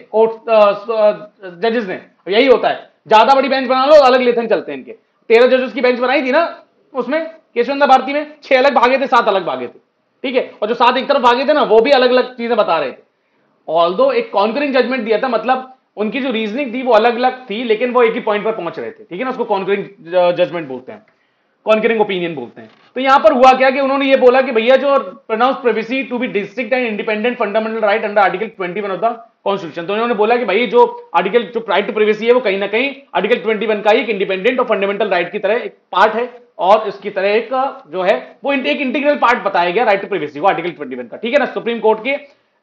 कोर्ट जजेस ने। यही होता है, ज्यादा बड़ी बेंच बना लो अलग लेथन चलते हैं इनके। 13 जजेस की बेंच बनाई थी ना, उसमें केशवचंद्र भारती में 6 अलग भागे थे, 7 अलग भागे थे, ठीक है। और जो 7 एक तरफ भागे थे ना वो भी अलग अलग चीजें बता रहे थे। ऑल्दो एक कॉन्करिंग जजमेंट दिया था, मतलब उनकी जो रीजनिंग थी वो अलग अलग थी लेकिन वो एक ही पॉइंट पर पहुंच रहे थे, ठीक है ना। उसको कॉन्करिंग जजमेंट बोलते हैं, कॉन्करिंग ओपिनियन बोलते हैं। तो यहां पर हुआ क्या कि उन्होंने ये बोला कि भैया जो pronounce privacy to be distinct and independent fundamental right under article 21 of the constitution. तो उन्होंने बोला कि भाई जो आर्टिकल जो राइट टू प्राइवेसी है वो कहीं ना कहीं आर्टिकल 21 का एक इंडिपेंडेंट और फंडामेंटल राइट की तरह एक पार्ट है, और इसकी तरह एक जो है वो एक इंटीग्रल पार्ट बताया गया राइट टू प्राइवेसी को आर्टिकल 21 का, ठीक है ना। सुप्रीम कोर्ट के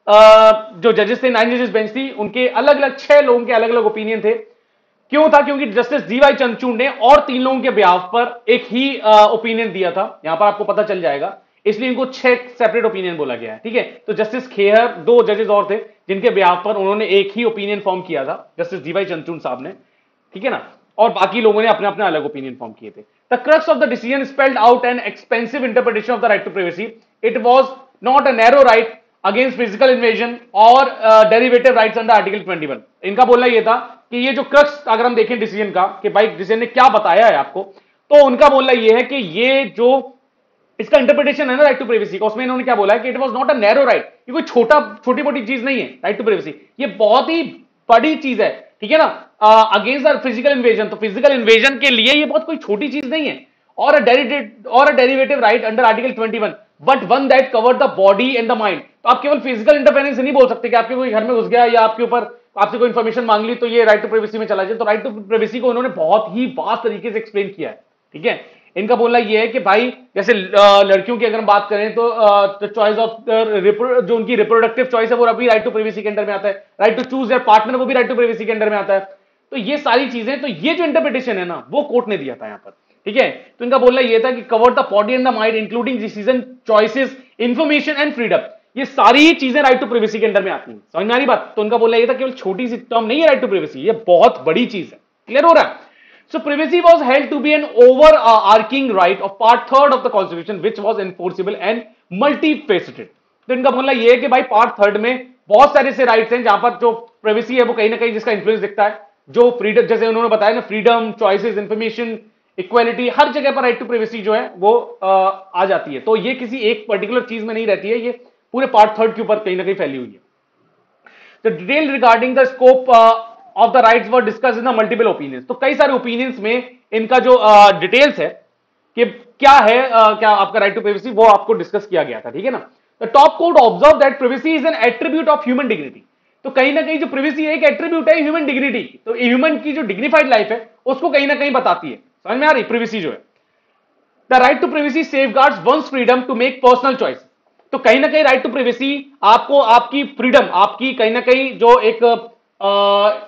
जो जजेस थे, 9 जजेस बेंच थी, उनके अलग अलग 6 लोगों के अलग अलग ओपिनियन थे। क्यों था? क्योंकि जस्टिस डीवाई चंद्रचूड़ ने और 3 लोगों के बिहाफ पर एक ही ओपिनियन दिया था, यहां पर आपको पता चल जाएगा, इसलिए इनको 6 सेपरेट ओपिनियन बोला गया है, ठीक है। तो जस्टिस खेहर, 2 जजेस और थे जिनके बिहाफ पर उन्होंने एक ही ओपिनियन फॉर्म किया था, जस्टिस डीवाई चंद्रचूड़ साहब ने, ठीक है ना। और बाकी लोगों ने अपने अपने अलग ओपिनियन फॉर्म किए थे। The crux of the decision spelled out an expensive interpretation of the right to privacy. It was not a narrow right against physical invasion और डेरिवेटिव राइट्स अंडर आर्टिकल 21। इनका बोलना यह था कि ये जो क्रक्स अगर हम देखें डिसीजन का कि भाई डिसीजन ने क्या बताया है आपको, तो उनका बोलना यह है कि ये जो इसका इंटरप्रिटेशन है ना राइट टू प्राइवेसी का, उसमें इन्होंने क्या बोला है कि it was not a narrow right. ये कोई छोटी मोटी चीज नहीं है राइट टू प्राइवेसी, ये बहुत ही बड़ी चीज है, ठीक है ना। अगेंस्ट फिजिकल इन्वेजन, तो फिजिकल इन्वेजन के लिए ये बहुत कोई छोटी चीज नहीं है। और a derivative right under article 21 but one that cover the body and the mind. तो आप केवल फिजिकल इंटरफेरेंस नहीं बोल सकते कि आपके कोई घर में घुस गया या आपके ऊपर आपसे कोई इंफॉर्मेशन मांग ली तो ये राइट टू प्राइवेसी में चला जाए। तो राइट टू प्राइवेसी को उन्होंने बहुत ही वास्ट तरीके से एक्सप्लेन किया है, ठीक है। इनका बोलना यह है कि भाई जैसे लड़कियों की अगर हम बात करें तो चॉइस ऑफ जो उनकी रिप्रोडक्टिव चॉइस है वो अभी राइट टू प्राइवेसी के अंडर में आता है। Right to choose their partner वो भी राइट टू प्राइवेसी के अंडर में आता है। तो ये सारी चीजें, तो ये जो इंटरप्रिटेशन है ना वो कोर्ट ने दिया था यहां पर, ठीक है। तो इनका बोलना यह था कि cover the body and the mind including decision, choices, information and freedom, ये सारी चीजें राइट टू प्राइवेसी के अंडर में आती हैं। समझ में आ रही बात? तो उनका बोलना यह था केवल छोटी सी टर्म नहीं है राइट टू प्राइवेसी, ये बहुत बड़ी चीज है। क्लियर हो रहा है? So privacy was held to be an overarching right of part 3rd of the constitution which was enforceable and multifaceted। तो इनका बोलना यह है कि भाई पार्ट 3rd में बहुत सारे से राइट्स हैं जहां पर जो प्राइवेसी है वो कहीं ना कहीं जिसका इंफ्लुएंस दिखता है, जो फ्रीडम, जैसे उन्होंने बताया ना, फ्रीडम, चॉइसेस, इंफॉर्मेशन, इक्वालिटी, हर जगह पर राइट टू प्राइवेसी जो है वो आ जाती है। तो ये किसी एक पर्टिकुलर चीज में नहीं रहती है, ये पूरे पार्ट 3rd के ऊपर कहीं ना कहीं फैली हुई है। The detail regarding the scope of the rights were discuss in the multiple opinions. तो कई सारे ओपिनियंस में इनका जो डिटेल्स है कि क्या है क्या आपका राइट टू प्राइवेसी, वो आपको डिस्कस किया गया था, ठीक है ना। The top court observe that privacy is an attribute of human dignity. तो कहीं ना कहीं जो प्राइवेसी एक एट्रीब्यूट है ह्यूमन डिग्निटी की, तो ह्यूमन की जो डिग्निफाइड लाइफ है उसको कहीं ना कहीं बताती है। समझ में आ रही? प्राइवेसी जो है, the right to privacy safeguards one's freedom to make personal choice. तो कहीं ना कहीं राइट टू प्राइवेसी आपको आपकी फ्रीडम, आपकी कहीं ना कहीं जो एक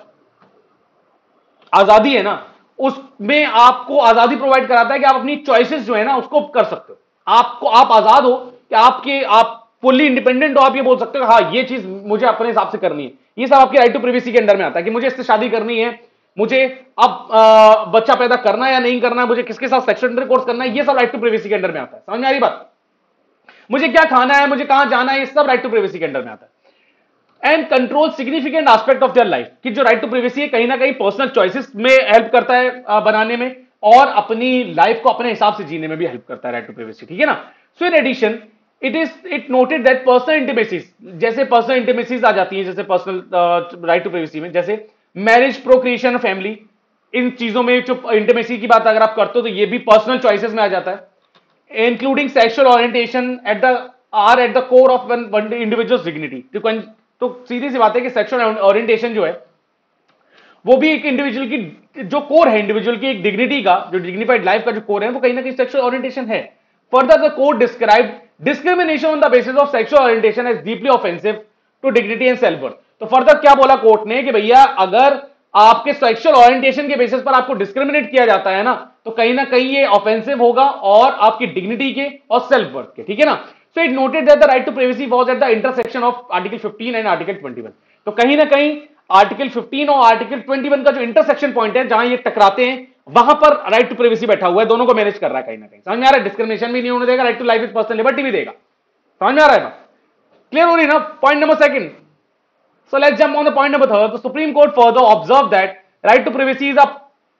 आजादी है ना, उसमें आपको आजादी प्रोवाइड कराता है कि आप अपनी चॉइसेस जो है ना उसको कर सकते हो। आप आजाद हो कि आप फुल्ली इंडिपेंडेंट हो, आप ये बोल सकते हो हाँ ये चीज मुझे अपने हिसाब से करनी है। ये सब आपकी राइट टू प्राइवेसी के अंडर में आता है कि मुझे इससे शादी करनी है, मुझे अब बच्चा पैदा करना है या नहीं करना है, मुझे किसके साथ सेक्सुअल इंटरकोर्स करना है, ये सब राइट टू प्राइवेसी के अंडर में आता है। समझ में आ रही बात? मुझे क्या खाना है, मुझे कहां जाना है, ये सब राइट टू प्राइवेसी के अंडर में आता है। And control significant aspect of their life, कि जो राइट टू प्राइवेसी है कहीं ना कहीं पर्सनल चॉइसेस में हेल्प करता है बनाने में, और अपनी लाइफ को अपने हिसाब से जीने में भी हेल्प करता है राइट टू प्राइवेसी, ठीक है ना। So in addition it noted that personal intimacies, जैसे पर्सनल इंटीमेसीज आ जाती है जैसे पर्सनल राइट टू प्राइवेसी में, जैसे मैरिज, प्रोक्रिएशन, फैमिली, इन चीजों में जो इंटीमेसी की बात अगर आप करते हो तो ये भी पर्सनल चॉइसेस में आ जाता है, including sexual orientation at the are at the core of one individual dignity. तो सीधी सी बात है कि सेक्सुअल ओरिएंटेशन जो है वो भी एक इंडिविजुअल की जो कोर है, इंडिविजुअल की एक डिग्निटी का, जो डिग्निफाइड लाइफ का जो कोर है वो कहीं ना कहीं सेक्सुअल ओरिएंटेशन है। Further the court describe discrimination on the basis of sexual orientation as deeply offensive to dignity and self worth. तो फर्दर क्या बोला कोर्ट ने कि भैया अगर आपके सेक्सुअल ओरिएंटेशन के बेसिस पर आपको डिस्क्रिमिनेट किया जाता है ना, तो कहीं ना कहीं ये ऑफेंसिव होगा और आपकी डिग्निटी के और सेल्फ वर्थ के, ठीक है ना। So it noted that the right to privacy was at the intersection of article 15 and article 21। तो कहीं ना कहीं आर्टिकल 15 और आर्टिकल 21 का जो इंटरसेक्शन पॉइंट है, जहां ये टकराते हैं, वहां पर राइट टू प्राइवेसी बैठा हुआ है, दोनों को मैनेज कर रहा है कहीं ना कहीं। समझ में आ रहा है? डिस्क्रिमिनेशन भी नहीं होने देगा, right to life with personal liberty भी देगा। समझ में आ रहा है ना? क्लियर हो रही ना? Point number second. So let's jump on the point number third. The Supreme Court further observed that right to privacy is a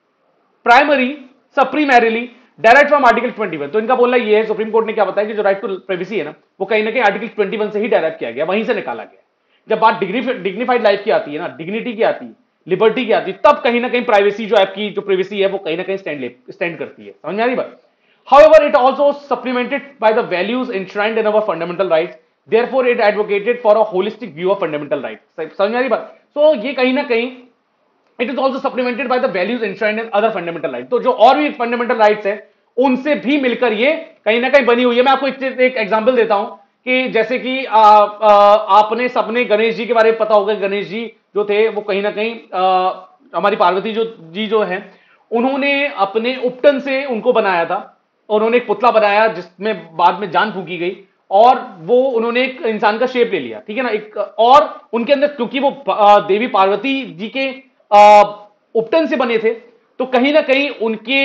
suprimarily direct from article 21। तो इनका बोलना ये है, सुप्रीम कोर्ट ने क्या बताया कि जो राइट टू प्राइवेसी है ना, वो कहीं ना कहीं आर्टिकल 21 से ही डायरेक्ट किया गया, वहीं से निकाला गया। जब बात डिग्निफाइड लाइफ की आती है ना, डिग्निटी की आती है, लिबर्टी की आती है, तब कहीं ना कहीं प्राइवेसी जो आपकी जो प्राइवेसी है वो कहीं ना कहीं स्टैंड करती है। समझ में आ रही बात? However, it also supplemented by the values enshrined in our fundamental rights. Therefore, it advocated for a holistic view of fundamental rights. समझ में आ रही बात? So ये कहीं ना कहीं it is also supplemented by the values enshrined in other fundamental rights. तो जो और भी fundamental rights है, उनसे भी मिलकर ये कहीं ना कहीं बनी हुई है। मैं आपको एक एग्जांपल देता हूं कि जैसे कि आपने सबने गणेश जी के बारे में पता होगा। गणेश जी जो थे वो कहीं ना कहीं हमारी पार्वती जी जो है, उन्होंने अपने उपटन से उनको बनाया था। उन्होंने एक पुतला बनाया जिसमें बाद में जान फूकी गई, और वो उन्होंने एक इंसान का शेप ले लिया, ठीक है ना। एक और उनके अंदर, क्योंकि वो देवी पार्वती जी के उपटन से बने थे, तो कहीं ना कहीं उनके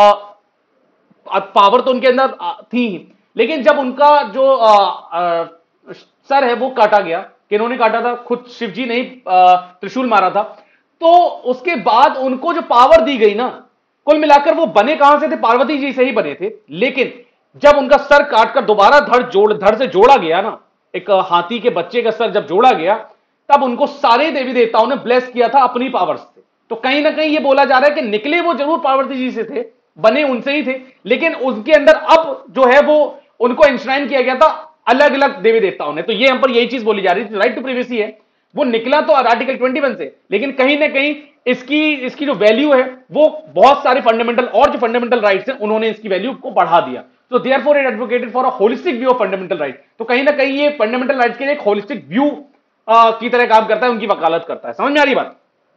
पावर तो उनके अंदर थी ही। लेकिन जब उनका जो सर है वो काटा गया, किन्होंने काटा था? खुद शिव जी ने ही त्रिशूल मारा था। तो उसके बाद उनको जो पावर दी गई ना, कुल मिलाकर वो बने कहां से थे? पार्वती जी से ही बने थे। लेकिन जब उनका सर काटकर दोबारा धड़ से जोड़ा गया ना, एक हाथी के बच्चे का सर जब जोड़ा गया, तब उनको सारे देवी देवताओं ने ब्लेस किया था अपनी पावर से। तो कहीं ना कहीं ये बोला जा रहा है कि निकले वो जरूर पार्वती जी से थे, बने उनसे ही थे, लेकिन उनके अंदर अब जो है वो उनको इंश्राइन किया गया था अलग अलग देवी देवताओं ने। तो ये हम पर यही चीज बोली जा रही थी, राइट टू प्राइवेसी है वो निकला तो आर्टिकल 21 से, लेकिन कहीं ना कहीं इसकी जो वैल्यू है वो बहुत सारे फंडामेंटल और जो फंडामेंटल राइट्स हैं उन्होंने इसकी वैल्यू को बढ़ा दिया। तो therefore it advocated for a holistic view of fundamental right. तो कहीं ना कहीं ये फंडामेंटल राइट्स के लिए एक होलिस्टिक व्यू की तरह काम करता है, उनकी वकालत करता है। समझ में आ रही बात?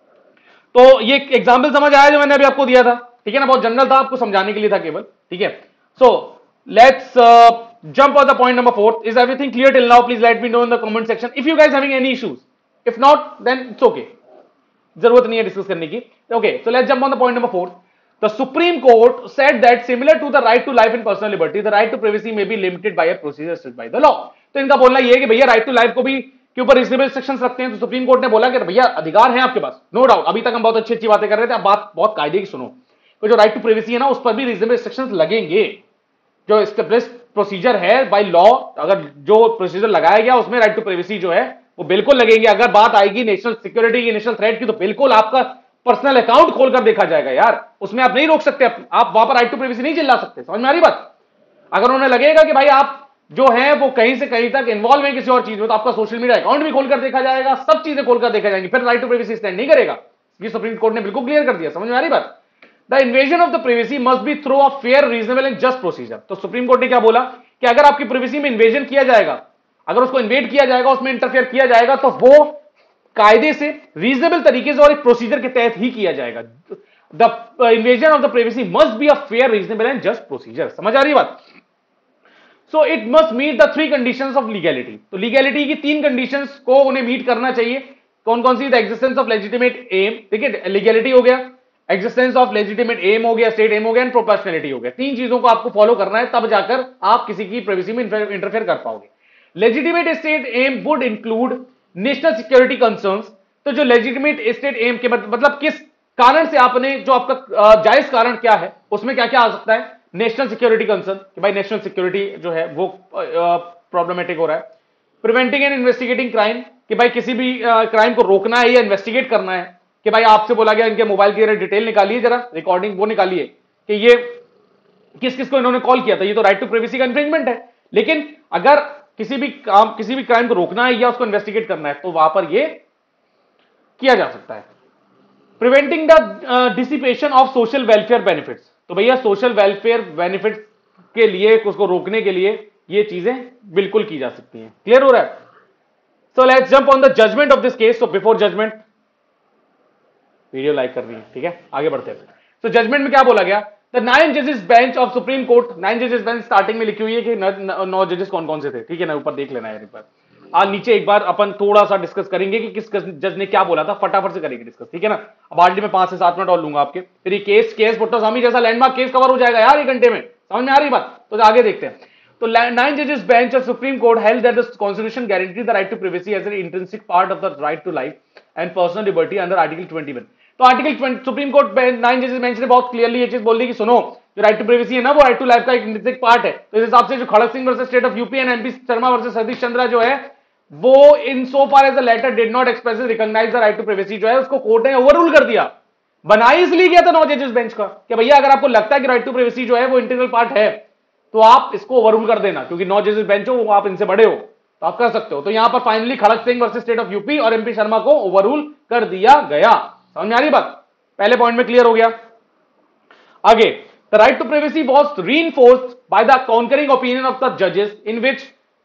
तो ये एग्जाम्पल समझ आया जो मैंने अभी आपको दिया था, ठीक है ना? बहुत जनरल था, आपको समझाने के लिए था केवल, ठीक है। So let's jump on the point number 4. Is everything clear till now? Please let me know in the comment section if you guys having any issues. If not, then it's okay. जरूरत नहीं है discuss करने की। Okay, so let's jump on the point number 4. The Supreme Court said that similar to the right to life and personal liberty, the right to privacy may be limited by a procedure set by the law. तो इनका बोलना ये है कि भैया right to life को भी के ऊपर रिजनेबल सेक्शंस रखते हैं। तो सुप्रीम कोर्ट ने बोला कि भैया अधिकार है आपके पास, नो डाउट। अभी तक हम बहुत अच्छी अच्छी बातें कर रहे थे, अब बात बहुत कायदे की सुनो। तो जो राइट टू प्राइवेसी है ना, उस पर भी रिजनेबल सेक्शंस लगेंगे। जो स्टेब्लिश प्रोसीजर है बाय लॉ, अगर जो प्रोसीजर लगाया गया उसमें राइट टू प्राइवेसी जो है वो बिल्कुल लगेंगे। अगर बात आएगी नेशनल सिक्योरिटी की, नेशनल थ्रेट की, तो बिल्कुल आपका पर्सनल अकाउंट खोलकर देखा जाएगा यार, उसमें आप नहीं रोक सकते, आप वहां पर राइट टू प्राइवेसी नहीं चिल्ला सकते। समझ में आ रही बात? अगर उन्हें लगेगा कि भाई आप जो है वो कहीं से कहीं तक इन्वॉल्व है किसी और चीज में, तो आपका सोशल मीडिया अकाउंट भी खोलकर देखा जाएगा, सब चीजें खोलकर देखा जाएंगी, फिर राइट टू प्राइवेसी स्टैंड नहीं करेगा। ये सुप्रीम कोर्ट ने बिल्कुल क्लियर कर दिया। समझ में आ रही बात? The invasion of the privacy must be through a fair, reasonable and just procedure. तो सुप्रीम कोर्ट ने क्या बोला कि अगर आपकी प्राइवेसी में इन्वेजन किया जाएगा, अगर उसको इन्वेड किया जाएगा, उसमें इंटरफेयर किया जाएगा, तो वो कायदे से, रीजनेबल तरीके से और एक प्रोसीजर के तहत ही किया जाएगा। The invasion of the privacy must be a fair, reasonable and just procedure. समझ आ रही बात? So it must meet the 3 conditions of legality. तो लीगैलिटी की 3 कंडीशंस को उन्हें मीट करना चाहिए। कौन कौन सी? The existence of legitimate aim, ठीक है, लीगैलिटी हो गया, एग्जिस्टेंस ऑफ लेजिटिमेट एम हो गया, स्टेट एम हो गया, एंड प्रोपोर्शनैलिटी हो गया। 3 चीजों को आपको फॉलो करना है, तब जाकर आप किसी की प्राइवेसी में इंटरफेयर कर पाओगे। Legitimate state aim would include national security concerns, तो जो लेजिटिमेट स्टेट एम के मतलब किस कारण से आपने, जो आपका जायज कारण क्या है, उसमें क्या क्या आ सकता है, नेशनल सिक्योरिटी कंसर्न कि भाई नेशनल सिक्योरिटी जो है वो प्रॉब्लमेटिक हो रहा है। प्रिवेंटिंग एंड इन्वेस्टिगेटिंग क्राइम कि भाई किसी भी क्राइम को रोकना है या इन्वेस्टिगेट करना है, कि भाई आपसे बोला गया इनके मोबाइल की डिटेल निकालिए, जरा रिकॉर्डिंग वो निकालिए कि ये किस किस को इन्होंने कॉल किया था, ये तो राइट टू प्राइवेसी का इन्फ्रिंजमेंट है। लेकिन अगर किसी भी काम, किसी भी क्राइम को रोकना है या उसको इन्वेस्टिगेट करना है, तो वहां पर ये किया जा सकता है। Preventing the dissipation of social welfare benefits, तो भैया सोशल वेलफेयर बेनिफिट्स के लिए, उसको रोकने के लिए ये चीजें बिल्कुल की जा सकती हैं। क्लियर हो रहा है? So let's jump on the judgment of this case. So before judgment, video like कर रही है, ठीक है, आगे बढ़ते हैं। तो जजमेंट में क्या बोला गया? द 9 जजेस बेंच ऑफ सुप्रीम कोर्ट, 9 जजेस बेंच स्टार्टिंग में लिखी हुई है कि 9 जजेस कौन कौन से थे, ठीक है ना, ऊपर देख लेना है एक बार। आज नीचे एक बार अपन थोड़ा सा डिस्कस करेंगे कि किस जज ने क्या बोला था, फटाफट से करेंगे डिस्कस, ठीक है ना। अब हार्डली में 5 से 7 मिनट और लूंगा आपके, फिर ये केस पुट्टास्वामी जैसा लैंडमार्क केस कवर हो जाएगा यार 1 घंटे में। समझ में आ रही बात? तो आगे देखते हैं। तो 9 judges bench of Supreme Court held that the Constitution guarantees the right to privacy as an intrinsic part of the right to life and personal liberty under Article 21। तो आर्टिकल 20 सुप्रीम कोर्ट 9 जजेस bench ने बहुत clearly ये चीज बोल दी कि सुनो, जो राइट टू प्राइवेसी है ना, वो राइट टू लाइफ का एक इंट्रिंसिक पार्ट है। तो इस हिसाब से जो Kharak Singh versus state of UP and MP Sharma versus Satish Chandra जो है, वो in so far as the latter did not express recognise the right to privacy, जो है उसको कोर्ट ने ओवररूल कर दिया। बनाई इसलिए गया था 9 जजेस बेंच का कि भैया अगर आपको लगता है कि राइट टू प्राइवेसी जो है वो इंटीग्रल पार्ट है, तो आप इसको ओवररूल कर देना, क्योंकि 9 जजेस बेंच हो, वो आप इनसे बड़े हो, तो आप कर सकते हो। तो यहां पर finally Kharak Singh versus state of UP और एमपी शर्मा को ओवररूल कर दिया गया। समझ में आ रही बात? पहले पॉइंट में क्लियर हो गया। आगे, the right to privacy was reinforced by the concurring opinion of the जजेस in which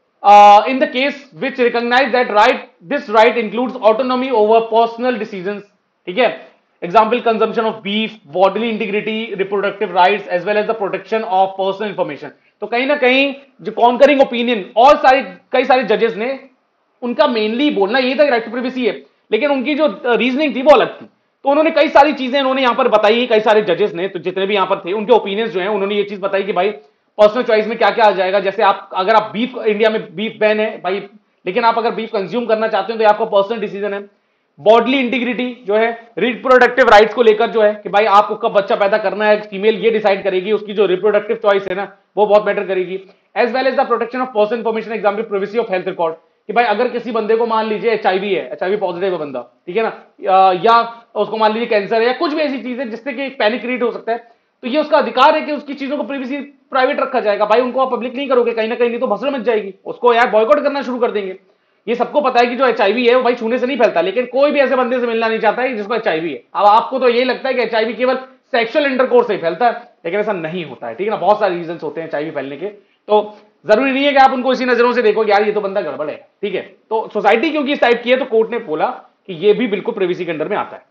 in the case which recognize that this right includes autonomy over personal decisions, ठीक है। Example, consumption of beef, bodily integrity, reproductive rights as well as the protection of personal information। तो कहीं ना कहीं जो conquering opinion और कई सारे जजेस ने, उनका मेनली बोलना यही था कि राइट टू प्राइवेसी है, लेकिन उनकी जो रीजनिंग थी वो अलग थी। तो उन्होंने कई सारी चीजें उन्होंने यहां पर बताई, कई सारे जजेस ने, तो जितने भी यहां पर थे उनके ओपिनियंस जो हैं, उन्होंने ये चीज बताई कि भाई पर्सनल चॉइस में क्या क्या आ जाएगा। जैसे आप, अगर आप बीफ, इंडिया में बीफ बैन है भाई, लेकिन आप अगर बीफ कंज्यूम करना चाहते हो तो आपका पर्सनल डिसीजन है। बॉडली इंटीग्रिटी जो है, रिप्रोडक्टिव राइट्स को लेकर जो है कि भाई आपको कब बच्चा पैदा करना है, फीमेल ये डिसाइड करेगी, उसकी जो रिप्रोडक्टिव चॉइस है ना वो बहुत मैटर करेगी। As well as the protection of personal information, example privacy of health record, कि भाई अगर किसी बंदे को मान लीजिए एचआईवी है, एचआईवी पॉजिटिव है बंदा, ठीक है ना, या उसको मान लीजिए कैंसर है या कुछ भी ऐसी चीज है जिससे कि पैनिक क्रिएट हो सकता है, तो ये उसका अधिकार है कि उसकी चीजों को प्राइवेसी प्राइवेट रखा जाएगा। भाई उनको आप पब्लिक नहीं करोगे कहीं ना कहीं, नहीं तो भसड़ मच जाएगी, उसको यार बॉयकॉट करना शुरू कर देंगे। ये सबको पता है कि जो एचआईवी है वो भाई छूने से नहीं फैलता, लेकिन कोई भी ऐसे बंदे से मिलना नहीं चाहता है जिसको एचआईवी है। अब आपको तो यही लगता है कि एचआईवी केवल सेक्सुअल इंटरकोर्स से ही फैलता है, लेकिन ऐसा नहीं होता है, ठीक है ना। बहुत सारे रीजन होते हैं एचआईवी फैलने के, तो जरूरी नहीं है कि आप उनको इसी नजरों से देखो कि यार ये तो बंदा गड़बड़ है, ठीक है। तो सोसाइटी क्योंकि इस टाइप की है, तो कोर्ट ने बोला कि ये भी बिल्कुल प्राइवेसी के अंडर में आता है।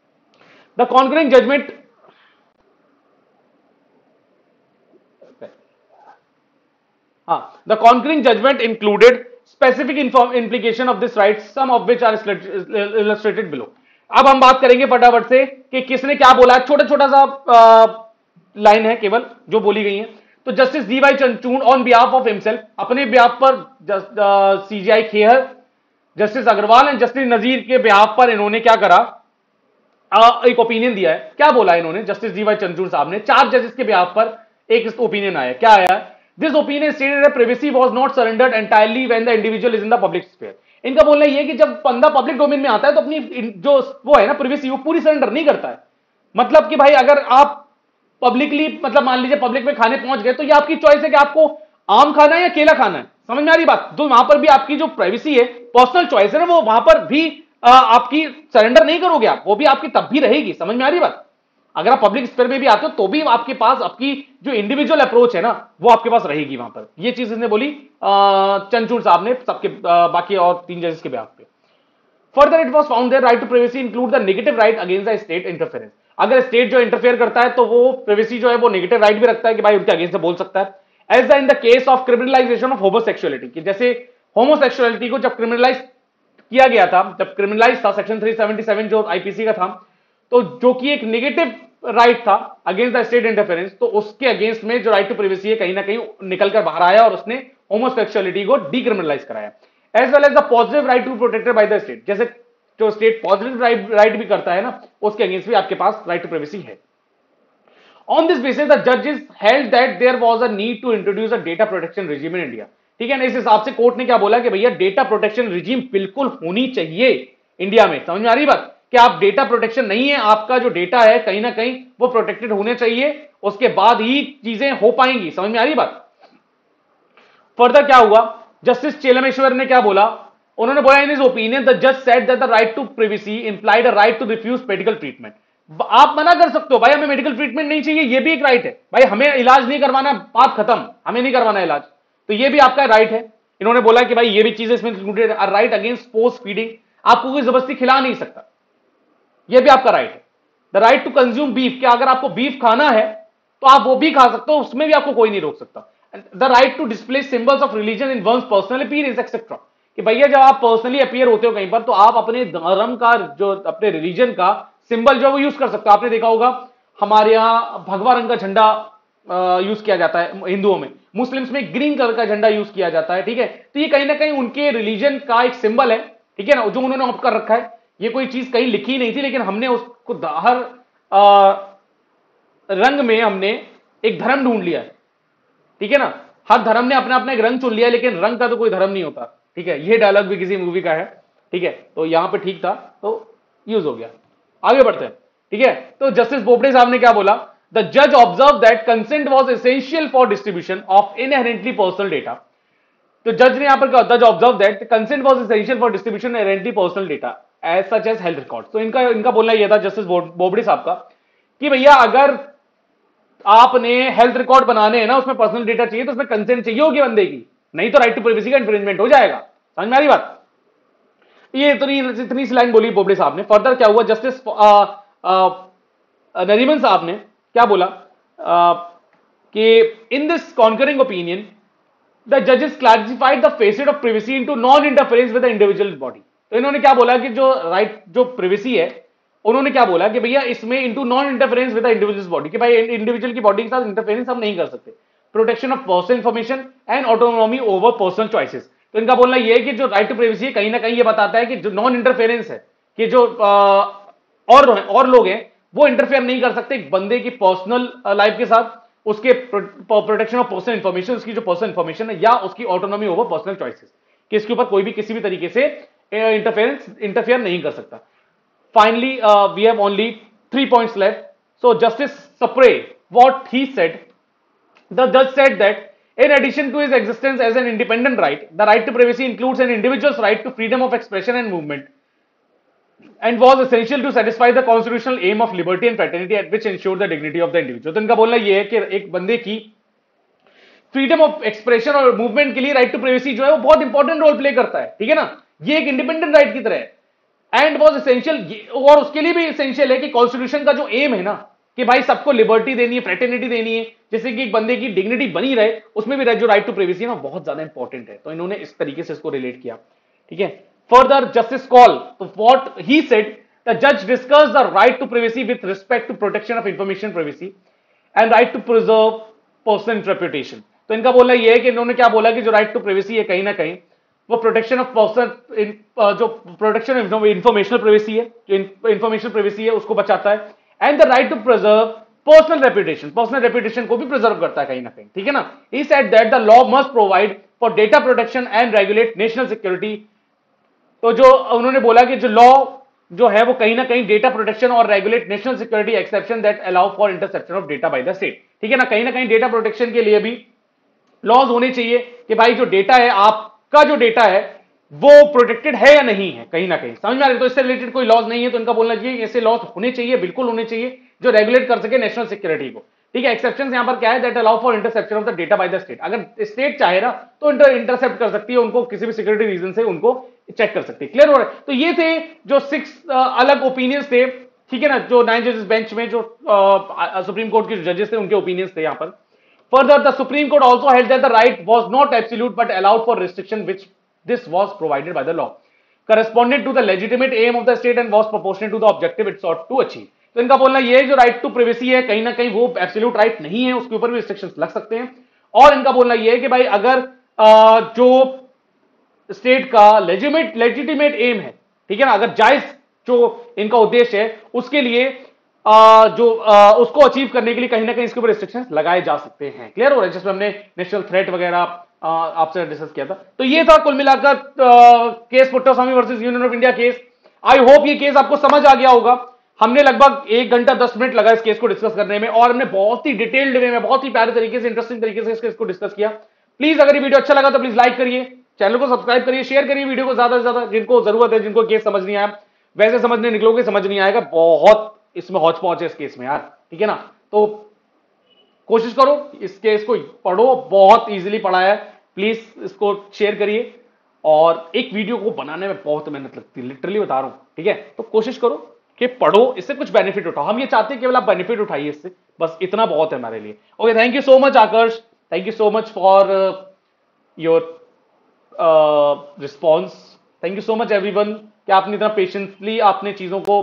The concurring judgment, the concurring judgment included specific implication of this right, some of which are illustrated below। अब हम बात करेंगे फटाफट से कि किसने क्या बोला है, छोटा छोटा सा लाइन है केवल जो बोली गई है। तो justice DY Chandrachud on behalf of himself, अपने बिहाफ पर CJI Khehar, justice Agarwal and justice Nazeer के बिहाफ पर इन्होंने क्या करा, एक ओपिनियन दिया है। क्या बोला इन्होंने, जस्टिस डीवाई चंद्रचूड़ साहब ने 4 जजेस के बिहाफ पर एक ओपिनियन आया। क्या आया? This opinion stated that privacy was not surrendered entirely when the individual is in the public sphere। इनका बोलना यह है कि जब बंदा पब्लिक डोमेन में आता है तो अपनी जो वो है ना प्राइवेसी, वो पूरी सरेंडर नहीं करता है। मतलब कि भाई अगर आप पब्लिकली, मतलब मान लीजिए पब्लिक में खाने पहुंच गए, तो ये आपकी चॉइस है कि आपको आम खाना है या केला खाना है। समझ में आ रही बात? तो वहां पर भी आपकी जो प्राइवेसी है, पर्सनल चॉइस है ना, वो वहां पर भी आपकी सरेंडर नहीं करोगे आप, वो भी आपकी तब भी रहेगी। समझ में आ रही बात? अगर आप पब्लिक स्पेयर में भी आते हो तो भी आपके पास आपकी जो इंडिविजुअल अप्रोच है ना वो आपके पास रहेगी वहां पर। ये चीज इसने बोली चंद्रचूड़ साहब ने सबके बाकी और 3 जजेस के बिहाफ पे। Further it was found that right to privacy include the negative right against the state interference. अगर स्टेट जो इंटरफेयर करता है तो वो प्राइवेसी जो है वो नेगेटिव राइट भी रखता है कि भाई उनके अगेंस्ट से बोल सकता है। As in the case of criminalisation of homosexuality, कि जैसे होमोसेक्सुअलिटी को जब क्रिमिनलाइज किया गया था, जब क्रिमिनलाइज था सेक्शन 377 जो आईपीसी का था, तो जो कि एक नेगेटिव राइट था अगेंस्ट द स्टेट इंटरफेरेंस, तो उसके अगेंस्ट में जो राइट टू प्राइवेसी है कहीं ना कहीं निकल कर बाहर आया और उसने होमोसेक्सुअलिटी को डीक्रिमिनलाइज कराया। As well as the positive right to protected by the state, जैसे जो स्टेट पॉजिटिव राइट भी करता है ना, उसके अगेंस्ट भी आपके पास राइट टू प्राइवेसी है. On this basis, the judges held that there was a need to introduce a data protection regime in India. ठीक है ना, इस हिसाब से कोर्ट ने क्या बोला कि भैया डेटा प्रोटेक्शन रिजीम बिल्कुल होनी चाहिए इंडिया में. समझ में आ रही बात कि आप डेटा प्रोटेक्शन नहीं है, आपका जो डेटा है कहीं ना कहीं वो प्रोटेक्टेड होने चाहिए, उसके बाद ही चीजें हो पाएंगी. समझ में आ रही बात. फर्दर क्या हुआ, जस्टिस चेलमेश्वर ने क्या बोला, उन्होंने बोला इन हिज ओपिनियन द जज said that the right to privacy implied a right to refuse medical treatment. आप मना कर सकते हो भाई हमें मेडिकल ट्रीटमेंट नहीं चाहिए, ये भी एक राइट है भाई, हमें इलाज नहीं करवाना, बात खत्म, हमें नहीं करवाना इलाज, तो ये भी आपका राइट है. इन्होंने बोला कि भाई ये भी चीजें इसमें included, right against force feeding, आपको कोई जबरदस्ती खिला नहीं सकता, ये भी आपका राइट है. The right to consume beef, कि अगर आपको बीफ खाना है तो आप वो भी खा सकते हो, उसमें भी आपको कोई नहीं रोक सकता. The right to display symbols of religion in one's personal appearance etcetera, कि भैया जब आप पर्सनली अपीयर होते हो कहीं पर तो आप अपने धर्म का, जो अपने रिलीजन का सिंबल जो वो यूज कर सकते हो. आपने देखा होगा हमारे यहाँ भगवा रंग का झंडा यूज किया जाता है हिंदुओं में, मुस्लिम्स में ग्रीन कलर का झंडा यूज किया जाता है. ठीक है, तो ये कहीं ना कहीं उनके रिलीजन का एक सिंबल है. ठीक है ना, जो उन्होंने ऑप्ट कर रखा है. ये कोई चीज कहीं लिखी नहीं थी, लेकिन हमने उसको हर रंग में हमने एक धर्म ढूंढ लिया है. ठीक है ना, हर धर्म ने अपना अपना एक रंग चुन लिया, लेकिन रंग का तो कोई धर्म नहीं होता. ठीक है, ये डायलॉग भी किसी मूवी का है. ठीक है, तो यहां पे ठीक था तो यूज हो गया. आगे बढ़ते हैं. ठीक है, तो जस्टिस बोबडे साहब ने क्या बोला, द जज observe that consent was essential for distribution of inherently personal data. तो जज ने यहां पर क्या, जज observe that consent was essential for distribution inherently personal data as such as health record. तो इनका बोलना यह था जस्टिस बोबडे साहब का कि भैया अगर आपने हेल्थ रिकॉर्ड बनाने हैं ना, उसमें पर्सनल डेटा चाहिए तो उसमें कंसेंट चाहिए होगी बंदे की, नहीं तो राइट टू प्राइवेसी का इंफ्रिंजमेंट हो जाएगा. समझ में आ रही बात. ये इतनी सी लाइन बोली बोबडे साहब ने. फर्दर क्या हुआ, जस्टिस नरीमन साहब ने क्या बोला कि in this concurring opinion the जजेस classified the facet of privacy into non interference with the individual body. तो इन्होंने क्या बोला कि जो प्रिवेसी है, उन्होंने क्या बोला कि भैया इसमें into non interference with the individual body, कि भाई इंडिविजुअल की बॉडी के साथ इंटरफेरेंस हम नहीं कर सकते. Protection of personal information and autonomy over personal choices. तो इनका बोलना यह है कि जो राइट टू प्राइवेसी है कहीं ना कहीं ये बताता है कि जो नॉन इंटरफेरेंस है, कि जो और लोग हैं वो इंटरफेयर नहीं कर सकते एक बंदे की पर्सनल लाइफ के साथ, उसके प्रोटेक्शन ऑफ पर्सनल इंफॉर्मेशन, उसकी जो पर्सनल इंफॉर्मेशन है, या उसकी ऑटोनॉमी ओवर पर्सनल चॉइसेस, कि इसके ऊपर कोई भी किसी भी तरीके से इंटरफेयर नहीं कर सकता. Finally we have only 3 points left. So Justice Sapre, what he said, the judge said that in addition to his existence as an independent right, the right to privacy includes an individual's right to freedom of expression and movement, and was essential to satisfy the constitutional aim of liberty and fraternity, at which ensure the dignity of the individual. तो इनका बोलना यह है कि एक बंदे की freedom of expression और मूवमेंट के लिए राइट टू प्राइवेसी जो है वो बहुत इंपॉर्टेंट रोल प्ले करता है. ठीक है ना, ये एक इंडिपेंडेंट राइट की तरह है. एंड वॉज एसेंशियल, और उसके लिए भी एसेंशियल है कि कॉन्स्टिट्यूशन का जो एम है ना, कि भाई सबको लिबर्टी देनी है, फ्रेटर्निटी देनी है, जैसे कि एक बंदे की डिग्निटी बनी रहे, उसमें भी जो राइट टू प्राइवेसी है ना बहुत ज्यादा इंपॉर्टेंट है. तो इन्होंने इस तरीके से इसको रिलेट किया. ठीक है, फर्दर जस्टिस कॉल, तो व्हाट ही सेड, द जज discuss the right to privacy with respect to protection of information privacy and right to preserve personal reputation. तो इनका बोलना यह है कि इन्होंने क्या बोला कि जो राइट टू प्राइवेसी है कहीं ना कहीं वो प्रोटेक्शन ऑफ पर्सनल, जो प्रोटेक्शन ऑफ इंफॉर्मेशनल प्राइवेसी है, जो इंफॉर्मेशन प्राइवेसी है उसको बचाता है, and the right to preserve personal reputation, personal reputation को भी प्रिजर्व करता है कहीं ना कहीं. ठीक है ना, he said that the law must provide for data protection and regulate national security. तो जो उन्होंने बोला कि जो लॉ जो है वो कहीं ना कहीं डेटा प्रोटेक्शन और regulate national security exception that allow for interception of data by the state. ठीक है ना, कहीं ना कहीं डेटा प्रोटेक्शन के लिए भी लॉज होने चाहिए कि भाई जो डेटा है, आपका जो डेटा है वो प्रोटेक्टेड है या नहीं है कहीं ना कहीं. समझ में आ रही है. तो इससे रिलेटेड कोई लॉज नहीं है, तो इनका बोलना चाहिए ऐसे लॉज होने चाहिए, बिल्कुल होने चाहिए, जो रेगुलेट कर सके नेशनल सिक्योरिटी को. ठीक है, एक्सेप्शन यहां पर क्या है, that allow for interception of the data by the state. अगर स्टेट चाहे ना तो इंटरसेप्ट कर सकती है उनको, किसी भी सिक्योरिटी रीजन से उनको चेक कर सकती है. क्लियर हो रहा है. तो ये थे जो 6 अलग ओपिनियंस थे. ठीक है ना, जो 9 जजेस बेंच में जो सुप्रीम कोर्ट के जजेस थे उनके ओपिनियंस थे यहां पर. Further, the Supreme Court also held that the right was not absolute but allowed for restriction, which this was provided by the law, corresponded to the legitimate aim of the state and was proportionate to the objective it sought to achieve. तो इनका बोलना ये जो right to privacy है कहीं ना कहीं वो एब्सोल्यूट राइट नहीं है, उसके ऊपर भी रिस्ट्रिक्शंस लग सकते हैं. और इनका बोलना ये है कि भाई अगर जो स्टेट का लेजिटिमेट एम है, ठीक है ना, अगर जायज जो इनका उद्देश्य है उसके लिए उसको अचीव करने के लिए कहीं ना कहीं इसके ऊपर रिस्ट्रिक्शंस लगाए जा सकते हैं। क्लियर हो रहा है, जिसमें हमने नेशनल थ्रेट वगैरह आपसे डिस्कस किया था। तो ये था कुल मिलाकर case Puttaswamy versus union of India case. I hope ये केस आपको समझ आ गया होगा। हमने लगभग 1 घंटा 10 मिनट लगा इस केस को डिस्कस करने में, और हमने बहुत ही डिटेल्ड वे में, बहुत ही प्यारे तरीके से, इंटरेस्टिंग तरीके से इस केस को डिस्कस किया। प्लीज अगर ये वीडियो अच्छा लगा तो प्लीज लाइक करिए, चैनल को सब्सक्राइब करिए, शेयर करिए वीडियो को ज्यादा से ज्यादा, जिनको जरूरत है, जिनको केस समझ नहीं आया। वैसे समझने निकलोगे समझ नहीं आएगा, बहुत इसमें हौच पौच है इस केस में यार, ठीक है ना। तो कोशिश करो इस केस को पढ़ो, बहुत इजीली पढ़ा है। प्लीज इसको शेयर करिए, और एक वीडियो को बनाने में बहुत मेहनत लगती है, लिटरली बता रहा हूं, ठीक है। तो कोशिश करो कि पढ़ो, इससे कुछ बेनिफिट उठाओ। हम ये चाहते हैं केवल आप बेनिफिट उठाइए इससे, बस इतना बहुत है हमारे लिए। Okay, thank you so much Aakarsh, thank you so much for your response. Thank you so much everyone कि आपने इतना पेशेंसली आपने चीजों को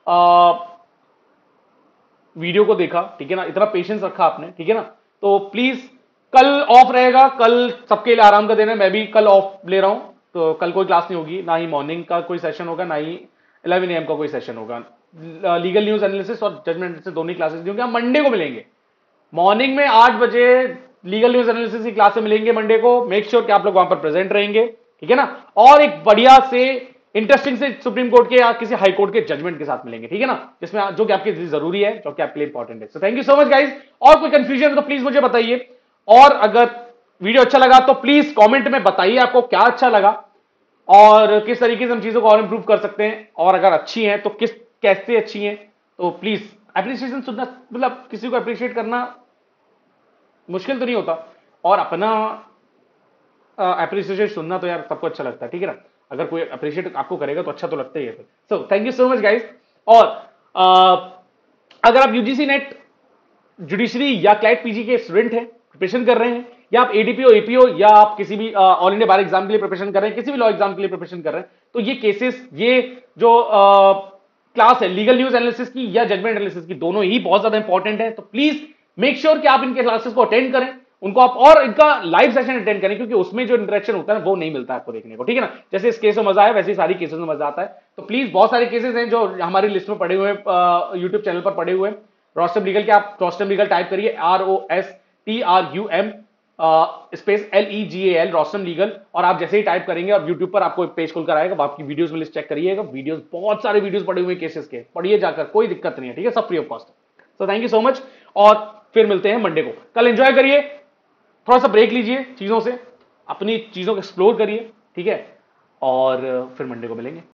वीडियो को देखा, ठीक है ना, इतना पेशेंस रखा आपने, ठीक है ना। तो प्लीज, कल ऑफ रहेगा, कल सबके लिए आराम का दिन है, मैं भी कल ऑफ ले रहा हूं, तो कल कोई क्लास नहीं होगी, ना ही मॉर्निंग का कोई सेशन होगा, ना ही 11 AM का कोई सेशन होगा। लीगल न्यूज एनालिसिस और जजमेंट एनालिसिस दोनों ही क्लासेस होंगी। हम मंडे को मिलेंगे मॉर्निंग में 8 बजे, लीगल न्यूज एनालिसिस की क्लास में मिलेंगे मंडे को। मेक श्योर कि आप लोग वहां पर प्रेजेंट रहेंगे, ठीक है ना। और एक बढ़िया से इंटरेस्टिंग से सुप्रीम कोर्ट के या किसी हाई कोर्ट के जजमेंट के साथ मिलेंगे, ठीक है ना, जिसमें जो कि आपके लिए जरूरी है, जो कि आपके लिए इंपॉर्टेंट है। So thank you so much guys. और कोई कंफ्यूजन है तो प्लीज मुझे बताइए, और अगर वीडियो अच्छा लगा तो प्लीज कमेंट में बताइए आपको क्या अच्छा लगा, और किस तरीके से हम चीजों को और इंप्रूव कर सकते हैं, और अगर अच्छी हैं तो किस कैसे अच्छी हैं। तो प्लीज एप्रिसिएशन सुनना, मतलब किसी को अप्रिशिएट करना मुश्किल तो नहीं होता, और अपना अप्रिसिएशन सुनना तो यार सबको अच्छा लगता है, ठीक है ना। अगर कोई अप्रिशिएट आपको करेगा तो अच्छा तो लगता ही है। So thank you so much guys. और अगर आप यूजीसी नेट जुडिशरी या क्लैट पीजी के स्टूडेंट हैं, प्रिपरेशन कर रहे हैं, या आप एडीपीओ एपीओ या आप किसी भी ऑल इंडिया बार एग्जाम के लिए प्रिपरेशन कर रहे हैं, किसी भी लॉ एग्जाम के लिए प्रिपरेशन कर रहे हैं, तो ये केसेस, ये जो क्लास है लीगल न्यूज एनालिसिस की या जजमेंट एनालिसिस की, दोनों ही बहुत ज्यादा इंपॉर्टेंट है। तो प्लीज मेक श्योर कि आप इनके क्लासेस को अटेंड करें, उनको आप, और इनका लाइव सेशन अटेंड करें, क्योंकि उसमें जो इंटरेक्शन होता है वो नहीं मिलता है आपको देखने को, ठीक है ना। जैसे इस केस में मजा है, वैसे ही सारी केसेस में मजा आता है। तो प्लीज, बहुत सारे केसेस हैं जो हमारी लिस्ट में पड़े हुए हैं, यूट्यूब चैनल पर पड़े हुए हैं। रोस्टम लीगल के आप रोस्टम लीगल टाइप करिए, ROSTRUM space LEGAL, Rostrum legal, और आप जैसे ही टाइप करेंगे और यूट्यूब पर आपको एक पेज खुलकर आएगा, आपकी वीडियोस में लिस्ट चेक करिएगा। वीडियोस, बहुत सारे वीडियोस पड़े हुए केसेस के, पढ़िए जाकर, कोई दिक्कत नहीं है, ठीक है, सब free of cost. So thank you so much, और फिर मिलते हैं मंडे को। कल एंजॉय करिए, थोड़ा सा ब्रेक लीजिए चीजों से, अपनी चीजों को एक्सप्लोर करिए, ठीक है, और फिर मंडे को मिलेंगे।